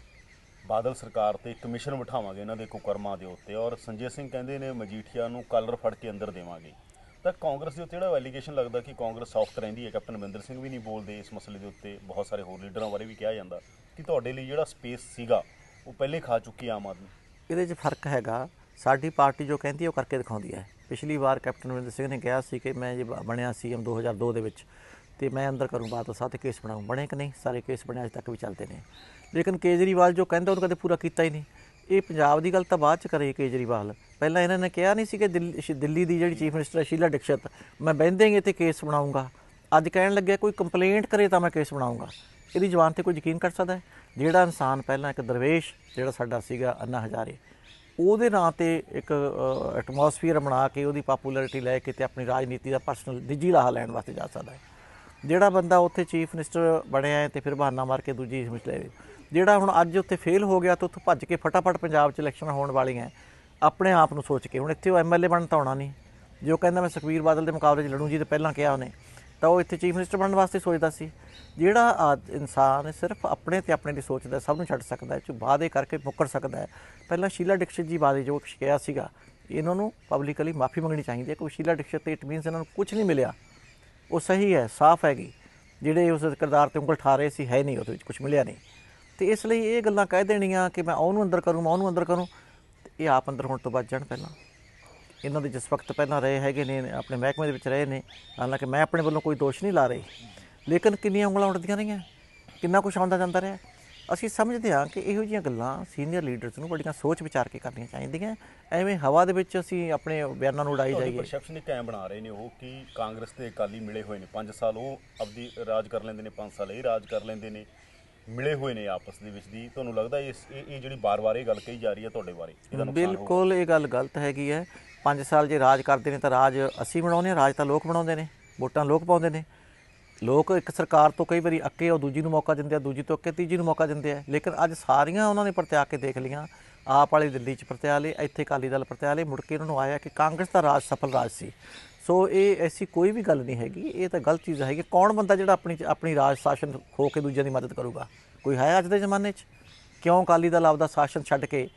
ਬਾਦਲ ਸਰਕਾਰ ਤੇ ਕਮਿਸ਼ਨ ਬਿਠਾਵਾਂਗੇ ਇਹਨਾਂ ਦੇ ਕੁਕਰਮਾਂ ਦੇ ਉੱਤੇ, ਔਰ ਸੰਜੇ ਸਿੰਘ ਕਹਿੰਦੇ ਨੇ ਮਜੀਠੀਆ ਨੂੰ ਕਾਲਰ ਫੜ ਕੇ ਅੰਦਰ ਦੇਵਾਂਗੇ, ਤਾਂ ਕਾਂਗਰਸ ਦੇ ਉੱਤੇ ਜਿਹੜਾ ਐਲੀਗੇਸ਼ਨ ਲੱਗਦਾ ਕਿ ਕਾਂਗਰਸ ਸੌਫਟ ਰਹਿੰਦੀ ਹੈ, ਕੈਪਟਨ ਅਮਰਿੰਦਰ ਸਿੰਘ ਵੀ ਨਹੀਂ ਬੋਲਦੇ ਇਸ ਮਸਲੇ ਦੇ ਉੱਤੇ, ਬਹੁਤ ਸਾਰੇ ਹੋਰ ਲੀਡਰਾਂ ਬਾਰੇ ਵੀ ਕਿਹਾ ਜਾਂਦਾ ਕਿ ਤੁਹਾਡੇ ਲਈ ਜਿਹੜਾ ਸਪੇਸ ਸੀਗਾ ਉਹ ਪਹਿਲੇ ਖਾ ਚੁੱਕੀ ਆਮ ਆਦਮੀ। ਇਹਦੇ 'ਚ ਫਰਕ ਹੈਗਾ, ਸਾਡੀ ਪਾਰਟੀ ਜੋ ਕਹਿੰਦੀ ਹੈ ਉਹ ਕਰਕੇ ਦਿਖਾਉਂਦੀ ਹੈ। ਪਿਛਲੀ ਵਾਰ ਕੈਪਟਨ ਅਮਰਿੰਦਰ ਸਿੰਘ ਨੇ ਕਿਹਾ ਸੀ ਕਿ ਮੈਂ ਜੇ ਬਣਿਆ ਸੀ ਐਮ ਦੋ ਹਜ਼ਾਰ ਦੋ ਦੇ ਵਿੱਚ ਅਤੇ ਮੈਂ ਅੰਦਰ ਕਰੂੰ ਬਾਦਲ ਸਾਹਿਬ 'ਤੇ ਕੇਸ ਬਣਾਊਂ, ਬਣੇ ਕਿ ਨਹੀਂ? ਸਾਰੇ ਕੇਸ ਬਣੇ ਅੱਜ ਤੱਕ ਵੀ ਚੱਲਦੇ ਨੇ। ਲੇਕਿਨ ਕੇਜਰੀਵਾਲ ਜੋ ਕਹਿੰਦਾ ਉਹਨੂੰ ਕਦੇ ਪੂਰਾ ਕੀਤਾ ਹੀ ਨਹੀਂ। ਇਹ ਪੰਜਾਬ ਦੀ ਗੱਲ ਤਾਂ ਬਾਅਦ 'ਚ ਕਰੇ ਕੇਜਰੀਵਾਲ, ਪਹਿਲਾਂ ਇਹਨਾਂ ਨੇ ਕਿਹਾ ਨਹੀਂ ਸੀ ਕਿ ਦਿੱਲੀ ਦਿੱਲੀ ਦੀ ਜਿਹੜੀ ਚੀਫ ਮਿਨਿਸਟਰ ਹੈ ਸ਼ੀਲਾ ਦੀਕਸ਼ਿਤ, ਮੈਂ ਬਹਿੰਦੇ ਹੀ 'ਤੇ ਕੇਸ ਬਣਾਊਂਗਾ। ਅੱਜ ਕਹਿਣ ਲੱਗਿਆ ਕੋਈ ਕੰਪਲੇਂਟ ਕਰੇ ਤਾਂ ਮੈਂ ਕੇਸ ਬਣਾਊਂਗਾ। ਇਹਦੀ ਜ਼ੁਬਾਨ 'ਤੇ ਕੋਈ ਯਕੀਨ ਕਰ ਸਕਦਾ ਹੈ? ਜਿਹੜਾ ਇਨਸਾਨ ਪਹਿਲਾਂ ਇੱਕ ਦਰਵੇਸ਼ ਜਿਹੜਾ ਸਾਡਾ ਸੀਗਾ ਅੰਨਾ ਹਜ਼ਾਰੇ, ਉਹਦੇ ਨਾਂ 'ਤੇ ਇੱਕ ਐਟਮੋਸਫੀਅਰ ਬਣਾ ਕੇ ਉਹਦੀ ਪਾਪੂਲੈਰਿਟੀ ਲੈ ਕੇ ਅਤੇ ਆਪਣੀ ਰਾਜਨੀਤੀ ਦਾ ਪਰਸਨਲ ਨਿੱਜੀ ਰਾਹ ਲੈਣ ਵਾਸਤੇ ਜਾ ਸਕਦਾ ਹੈ। ਜਿਹੜਾ ਬੰਦਾ ਉੱਥੇ ਚੀਫ ਮਿਨਿਸਟਰ ਬਣਿਆ ਹੈ ਅਤੇ ਫਿਰ ਬਹਾਨਾ ਮਾਰ ਕੇ ਦੂਜੀ ਚੀਫ ਲੈ, ਜਿਹੜਾ ਹੁਣ ਅੱਜ ਉੱਥੇ ਫੇਲ ਹੋ ਗਿਆ ਤਾਂ ਉੱਥੋਂ ਭੱਜ ਕੇ ਫਟਾਫਟ ਪੰਜਾਬ 'ਚ ਇਲੈਕਸ਼ਨ ਹੋਣ ਵਾਲੀਆਂ ਆਪਣੇ ਆਪ ਨੂੰ ਸੋਚ ਕੇ, ਹੁਣ ਇੱਥੇ ਉਹ ਐਮ ਐਲ ਏ ਬਣਨ ਤਾਂ ਆਉਣਾ ਨਹੀਂ। ਜੋ ਕਹਿੰਦਾ ਮੈਂ ਸੁਖਬੀਰ ਬਾਦਲ ਦੇ ਮੁਕਾਬਲੇ 'ਚ ਲੜੂੰ ਜੀ, ਤਾਂ ਪਹਿਲਾਂ ਕਿਹਾ ਉਹਨੇ, ਤਾਂ ਉਹ ਇੱਥੇ ਚੀਫ ਮਿਨਿਸਟਰ ਬਣਨ ਵਾਸਤੇ ਸੋਚਦਾ ਸੀ। ਜਿਹੜਾ ਇਨਸਾਨ ਸਿਰਫ ਆਪਣੇ ਤੇ ਆਪਣੇ ਦੀ ਸੋਚਦਾ, ਸਭ ਨੂੰ ਛੱਡ ਸਕਦਾ, ਚ ਵਾਅਦੇ ਕਰਕੇ ਮੁੱਕਰ ਸਕਦਾ ਹੈ। ਪਹਿਲਾਂ ਸ਼ੀਲਾ ਦੀਕਸ਼ਿਤ ਜੀ ਵਾਅਦੇ ਜੋ ਕਿਹਾ ਸੀਗਾ, ਇਹਨਾਂ ਨੂੰ ਪਬਲਿਕਲੀ ਮਾਫੀ ਮੰਗਣੀ ਚਾਹੀਦੀ ਹੈ, ਕਿਉਂਕਿ ਸ਼ੀਲਾ ਦੀਕਸ਼ਿਤ ਤੇ ਇਟ ਮੀਨਸ ਇਹਨਾਂ ਨੂੰ ਕੁਝ ਨਹੀਂ ਮਿਲਿਆ। ਉਹ ਸਹੀ ਹੈ, ਸਾਫ਼ ਹੈਗੀ, ਜਿਹੜੇ ਉਸ ਕਿਰਦਾਰ 'ਤੇ ਉਂਗਲ ਠਾ ਰਹੇ ਸੀ ਹੈ ਨਹੀਂ, ਉਹਦੇ ਵਿੱਚ ਕੁਝ ਮਿਲਿਆ ਨਹੀਂ। ਅਤੇ ਇਸ ਲਈ ਇਹ ਗੱਲਾਂ ਕਹਿ ਦੇਣੀਆਂ ਕਿ ਮੈਂ ਉਹਨੂੰ ਅੰਦਰ ਕਰੂੰ, ਮੈਂ ਉਹਨੂੰ ਅੰਦਰ ਕਰੂੰ, ਇਹ ਆਪ ਅੰਦਰ ਹੋਣ ਤੋਂ ਬਚ ਜਾਣ। ਪਹਿਲਾਂ ਇਹਨਾਂ ਦੇ ਜਿਸ ਵਕਤ ਪਹਿਲਾਂ ਰਹੇ ਹੈਗੇ ਨੇ ਆਪਣੇ ਮਹਿਕਮੇ ਦੇ ਵਿੱਚ ਰਹੇ ਨੇ, ਹਾਲਾਂਕਿ ਮੈਂ ਆਪਣੇ ਵੱਲੋਂ ਕੋਈ ਦੋਸ਼ ਨਹੀਂ ਲਾ ਰਹੀ, ਲੇਕਿਨ ਕਿੰਨੀਆਂ ਉਂਗਲਾਂ ਉੱਡਦੀਆਂ ਰਹੀਆਂ, ਕਿੰਨਾ ਕੁਛ ਆਉਂਦਾ ਜਾਂਦਾ ਰਿਹਾ। ਅਸੀਂ ਸਮਝਦੇ ਹਾਂ ਕਿ ਇਹੋ ਜਿਹੀਆਂ ਗੱਲਾਂ ਸੀਨੀਅਰ ਲੀਡਰਸ ਨੂੰ ਬੜੀਆਂ ਸੋਚ ਵਿਚਾਰ ਕੇ ਕਰਨੀਆਂ ਚਾਹੀਦੀਆਂ। ਐਵੇਂ ਹਵਾ ਦੇ ਵਿੱਚ ਅਸੀਂ ਆਪਣੇ ਬਿਆਨਾਂ ਨੂੰ ਉਡਾਈ ਜਾਈਏ। ਪਰਸੈਪਸ਼ਨ ਕਾਇਮ ਬਣਾ ਰਹੇ ਨੇ ਉਹ ਕਿ ਕਾਂਗਰਸ ਤੇ ਅਕਾਲੀ ਮਿਲੇ ਹੋਏ ਨੇ, ਪੰਜ ਸਾਲ ਉਹ ਆਪਦੀ ਰਾਜ ਕਰ ਲੈਂਦੇ ਨੇ, ਪੰਜ ਸਾਲ ਇਹ ਰਾਜ ਕਰ ਲੈਂਦੇ ਨੇ, ਮਿਲੇ ਹੋਏ ਨੇ ਆਪਸ ਦੇ ਵਿੱਚ ਦੀ। ਤੁਹਾਨੂੰ ਲੱਗਦਾ ਇਸ ਇਹ ਜਿਹੜੀ ਬਾਰ-ਬਾਰ ਇਹ ਗੱਲ ਕਹੀ ਜਾ ਰਹੀ ਹੈ ਤੁਹਾਡੇ ਬਾਰੇ? ਬਿਲਕੁਲ ਇਹ ਗੱਲ ਗਲਤ ਹੈਗੀ ਹੈ। ਪੰਜ ਸਾਲ ਜੇ ਰਾਜ ਕਰਦੇ ਨੇ ਤਾਂ ਰਾਜ ਅਸੀਂ ਬਣਾਉਂਦੇ ਹਾਂ, ਰਾਜ ਤਾਂ ਲੋਕ ਬਣਾਉਂਦੇ ਨੇ, ਵੋਟਾਂ ਲੋਕ ਪਾਉਂਦੇ ਨੇ। ਲੋਕ ਇੱਕ ਸਰਕਾਰ ਤੋਂ ਕਈ ਵਾਰੀ ਅੱਕੇ ਉਹ ਦੂਜੀ ਨੂੰ ਮੌਕਾ ਦਿੰਦੇ ਆ, ਦੂਜੀ ਤੋਂ ਅੱਕੇ ਤੀਜੀ ਨੂੰ ਮੌਕਾ ਦਿੰਦੇ ਆ, ਲੇਕਿਨ ਅੱਜ ਸਾਰੀਆਂ ਉਹਨਾਂ ਨੇ ਪਰਤਿਆ ਕੇ ਦੇਖ ਲਈਆਂ। ਆਪ ਵਾਲੀ ਦਿੱਲੀ 'ਚ ਪਰਤਿਆ ਲਏ, ਇੱਥੇ ਅਕਾਲੀ ਦਲ ਪਰਤਿਆ ਲਏ, ਮੁੜ ਕੇ ਉਹਨਾਂ ਨੂੰ ਆਇਆ ਕਿ ਕਾਂਗਰਸ ਦਾ ਰਾਜ ਸਫਲ ਰਾਜ ਸੀ। ਸੋ ਇਹ ਐਸੀ ਕੋਈ ਵੀ ਗੱਲ ਨਹੀਂ ਹੈਗੀ, ਇਹ ਤਾਂ ਗਲਤ ਚੀਜ਼ ਹੈਗੀ। ਕੌਣ ਬੰਦਾ ਜਿਹੜਾ ਆਪਣੀ ਆਪਣੀ ਰਾਜ ਸ਼ਾਸਨ ਖੋ ਕੇ ਦੂਜਿਆਂ ਦੀ ਮਦਦ ਕਰੂਗਾ? ਕੋਈ ਹੈ ਅੱਜ ਦੇ ਜ਼ਮਾਨੇ 'ਚ? ਕਿਉਂ ਅਕਾਲੀ ਦਲ ਆਪਦਾ ਸ਼ਾਸਨ ਛੱਡ ਕੇ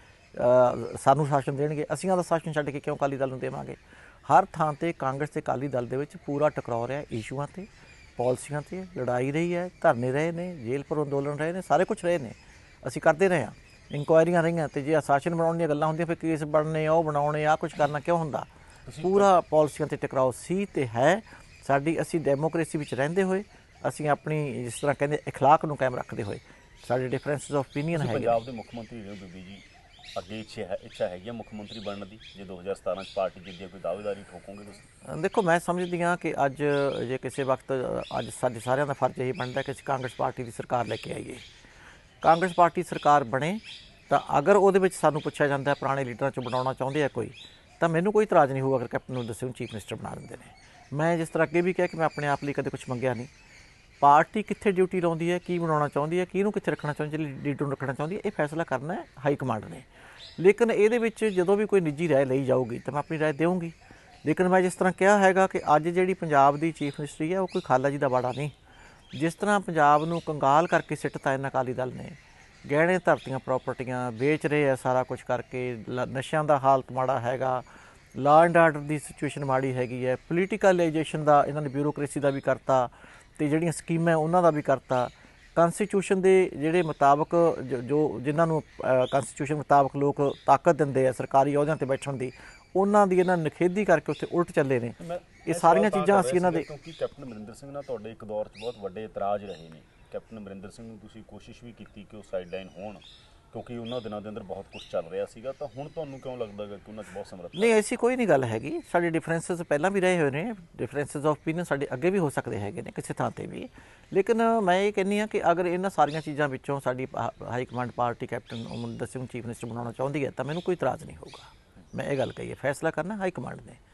ਸਾਨੂੰ ਸ਼ਾਸਨ ਦੇਣਗੇ? ਅਸੀਂ ਆਪਦਾ ਸ਼ਾਸਨ ਛੱਡ ਕੇ ਕਿਉਂ ਅਕਾਲੀ ਦਲ ਨੂੰ ਦੇਵਾਂਗੇ? ਹਰ ਥਾਂ 'ਤੇ ਕਾਂਗਰਸ ਤੇ ਅਕਾਲੀ ਦਲ ਦੇ ਵਿੱਚ ਪੂਰਾ ਟਕਰਾਅ ਰਿਹਾ, ਇਸ਼ੂਆਂ 'ਤੇ, ਪਾਲਿਸੀਆਂ 'ਤੇ ਲੜਾਈ ਰਹੀ ਹੈ, ਧਰਨੇ ਰਹੇ ਨੇ, ਜੇਲ੍ਹ ਪਰ ਅੰਦੋਲਨ ਰਹੇ ਨੇ, ਸਾਰੇ ਕੁਛ ਰਹੇ ਨੇ, ਅਸੀਂ ਕਰਦੇ ਰਹੇ ਹਾਂ, ਇਨਕੁਆਇਰੀਆਂ ਰਹੀਆਂ। ਅਤੇ ਜੇ ਸ਼ਾਸਨ ਬਣਾਉਣ ਦੀਆਂ ਗੱਲਾਂ ਹੁੰਦੀਆਂ ਫਿਰ ਕੇਸ ਬਣਨੇ, ਉਹ ਬਣਾਉਣੇ, ਆਹ ਕੁਛ ਕਰਨਾ ਕਿਉਂ ਹੁੰਦਾ? ਪੂਰਾ ਪਾਲਿਸੀਆਂ 'ਤੇ ਟਕਰਾਓ ਸੀ ਅਤੇ ਹੈ ਸਾਡੀ। ਅਸੀਂ ਡੈਮੋਕ੍ਰੇਸੀ ਵਿੱਚ ਰਹਿੰਦੇ ਹੋਏ, ਅਸੀਂ ਆਪਣੀ ਜਿਸ ਤਰ੍ਹਾਂ ਕਹਿੰਦੇ ਅਖਲਾਕ ਨੂੰ ਕਾਇਮ ਰੱਖਦੇ ਹੋਏ, ਸਾਡੇ ਡਿਫਰੈਂਸਿਸ ਆਫ ਓਪੀਨੀਅਨ ਹੈ। ਪੰਜਾਬ ਦੇ ਮੁੱਖ ਮੰਤਰੀ ਰਹੇ ਬੀਬੀ ਜੀ, ਅੱਗੇ ਇੱਛਾ ਹੈ ਇੱਛਾ ਹੈਗੀ ਆ ਮੁੱਖ ਮੰਤਰੀ ਬਣਨ ਦੀ? ਜੇ ਦੋ ਹਜ਼ਾਰ ਸਤਾਰਾਂ 'ਚ ਪਾਰਟੀ ਜਿੱਦੀ ਕੋਈ ਦਾਅਵੇਦਾਰੀ ਠੋਕੋਗੇ ਤੁਸੀਂ? ਦੇਖੋ, ਮੈਂ ਸਮਝਦੀ ਹਾਂ ਕਿ ਅੱਜ ਜੇ ਕਿਸੇ ਵਕਤ ਅੱਜ ਸਾਡੇ ਸਾਰਿਆਂ ਦਾ ਫਰਜ਼ ਇਹੀ ਬਣਦਾ ਕਿ ਅਸੀਂ ਕਾਂਗਰਸ ਪਾਰਟੀ ਦੀ ਸਰਕਾਰ ਲੈ ਕੇ ਆਈਏ। ਕਾਂਗਰਸ ਪਾਰਟੀ ਸਰਕਾਰ ਬਣੇ ਤਾਂ ਅਗਰ ਉਹਦੇ ਵਿੱਚ ਸਾਨੂੰ ਪੁੱਛਿਆ ਜਾਂਦਾ ਪੁਰਾਣੇ ਲੀਡਰਾਂ 'ਚੋਂ ਬਣਾਉਣਾ ਚਾਹੁੰਦੇ ਆ ਕੋਈ, ਤਾਂ ਮੈਨੂੰ ਕੋਈ ਇਤਰਾਜ਼ ਨਹੀਂ ਹੋਊਗਾ ਅਗਰ ਕੈਪਟਨ ਅਮਰਿੰਦਰ ਸਿੰਘ ਨੂੰ ਚੀਫ ਮਿਨਿਸਟਰ ਬਣਾ ਦਿੰਦੇ ਨੇ। ਮੈਂ ਜਿਸ ਤਰ੍ਹਾਂ ਅੱਗੇ ਵੀ ਕਿਹਾ ਕਿ ਮੈਂ ਆਪਣੇ ਆਪ ਲਈ ਕਦੇ ਕੁਛ ਮੰਗਿਆ ਨਹੀਂ। ਪਾਰਟੀ ਕਿੱਥੇ ਡਿਊਟੀ ਲਾਉਂਦੀ ਹੈ, ਕੀ ਬਣਾਉਣਾ ਚਾਹੁੰਦੀ ਹੈ, ਕਿਹਨੂੰ ਕਿੱਥੇ ਰੱਖਣਾ ਚਾਹੁੰਦੀ ਹੈ, ਲੀਡਰ ਨੂੰ ਰੱਖਣਾ ਚਾਹੁੰਦੀ ਹੈ, ਇਹ ਫੈਸਲਾ ਕਰਨਾ ਹੈ ਹਾਈ ਕਮਾਂਡ ਨੇ। ਲੇਕਿਨ ਇਹਦੇ ਵਿੱਚ ਜਦੋਂ ਵੀ ਕੋਈ ਨਿੱਜੀ ਰਾਏ ਲਈ ਜਾਊਗੀ ਤਾਂ ਮੈਂ ਆਪਣੀ ਰਾਏ ਦੇਵਾਂਗੀ। ਲੇਕਿਨ ਮੈਂ ਜਿਸ ਤਰ੍ਹਾਂ ਕਿਹਾ ਹੈਗਾ ਕਿ ਅੱਜ ਜਿਹੜੀ ਪੰਜਾਬ ਦੀ ਚੀਫ ਮਿਨਿਸਟਰੀ ਹੈ ਉਹ ਕੋਈ ਖਾਲਾ ਜੀ ਦਾ ਬਾੜਾ ਨਹੀਂ। ਜਿਸ ਤਰ੍ਹਾਂ ਪੰਜਾਬ ਨੂੰ ਕੰਗਾਲ ਕਰਕੇ ਸਿੱਟਤਾ ਇਹਨਾਂ ਅਕਾਲੀ ਦਲ ਨੇ, ਗਹਿਣੇ ਧਰਤੀਆਂ ਪ੍ਰਾਪਰਟੀਆਂ ਵੇਚ ਰਹੇ ਆ ਸਾਰਾ ਕੁਝ ਕਰਕੇ, ਨਸ਼ਿਆਂ ਦਾ ਹਾਲਤ ਮਾੜਾ ਹੈਗਾ, ਲਾਅ ਐਂਡ ਆਰਡਰ ਦੀ ਸਿਚੁਏਸ਼ਨ ਮਾੜੀ ਹੈਗੀ ਹੈ, ਪੋਲੀਟੀਕਲਾਈਜੇਸ਼ਨ ਦਾ ਇਹਨਾਂ ਨੇ ਬਿਊਰੋਕਰੇਸੀ ਦਾ ਵੀ ਕਰਤਾ ਅਤੇ ਜਿਹੜੀਆਂ ਸਕੀਮਾਂ ਉਹਨਾਂ ਦਾ ਵੀ ਕਰਤਾ। ਕੰਸਟੀਟਿਊਸ਼ਨ ਦੇ ਜਿਹੜੇ ਮੁਤਾਬਕ ਜੋ ਜਿਨ੍ਹਾਂ ਨੂੰ ਕੰਸਟੀਟਿਊਸ਼ਨ ਮੁਤਾਬਕ ਲੋਕ ਤਾਕਤ ਦਿੰਦੇ ਆ ਸਰਕਾਰੀ ਅਹੁਦਿਆਂ 'ਤੇ ਬੈਠਣ ਦੀ, ਉਹਨਾਂ ਦੀ ਇਹਨਾਂ ਨਿਖੇਧੀ ਕਰਕੇ ਉੱਥੇ ਉਲਟ ਚੱਲੇ ਨੇ। ਇਹ ਸਾਰੀਆਂ ਚੀਜ਼ਾਂ ਅਸੀਂ ਇਹਨਾਂ ਦੇ ਕਿਉਂਕਿ ਕੈਪਟਨ ਅਮਰਿੰਦਰ ਸਿੰਘ ਨਾਲ ਤੁਹਾਡੇ ਇੱਕ ਦੌਰ 'ਚ ਬਹੁਤ ਵੱਡੇ ਇਤਰਾਜ਼ ਰਹੇ ਨੇ। ਕੈਪਟਨ ਅਮਰਿੰਦਰ ਸਿੰਘ ਨੂੰ ਤੁਸੀਂ ਕੋਸ਼ਿਸ਼ ਵੀ ਕੀਤੀ ਕਿ ਉਹ ਸਾਈਡਲਾਈਨ ਹੋਣ, ਕਿਉਂਕਿ ਉਹਨਾਂ ਦਿਨਾਂ ਦੇ ਅੰਦਰ ਬਹੁਤ ਕੁਝ ਚੱਲ ਰਿਹਾ ਸੀਗਾ, ਤਾਂ ਹੁਣ ਤੁਹਾਨੂੰ ਕਿਉਂ ਲੱਗਦਾ ਹੈ ਕਿ ਉਹਨਾਂ 'ਚ ਬਹੁਤ ਸਮਰੱਥਾ? ਨਹੀਂ, ਐਸੀ ਕੋਈ ਨਹੀਂ ਗੱਲ ਹੈਗੀ। ਸਾਡੇ ਡਿਫਰੈਂਸਿਸ ਪਹਿਲਾਂ ਵੀ ਰਹੇ ਹੋਏ ਨੇ, ਡਿਫਰੈਂਸਿਸ ਆਫ ਓਪੀਨੀਅਨ ਸਾਡੇ ਅੱਗੇ ਵੀ ਹੋ ਸਕਦੇ ਹੈਗੇ ਨੇ ਕਿਸੇ ਥਾਂ 'ਤੇ ਵੀ। ਲੇਕਿਨ ਮੈਂ ਇਹ ਕਹਿੰਦੀ ਹਾਂ ਕਿ ਅਗਰ ਇਹਨਾਂ ਸਾਰੀਆਂ ਚੀਜ਼ਾਂ ਵਿੱਚੋਂ ਸਾਡੀ high command party captain Amarinder Singh chief minister ਬਣਾਉਣਾ ਚਾਹੁੰਦੀ ਹੈ ਤਾਂ ਮੈਨੂੰ ਕੋਈ ਇਤਰਾਜ਼ ਨਹੀਂ ਹੋਊਗਾ। ਮੈਂ ਇਹ ਗੱਲ ਕਹੀ ਹੈ, ਫੈਸਲਾ ਕਰਨਾ ਹਾਈ ਕਮਾਂਡ ਨੇ।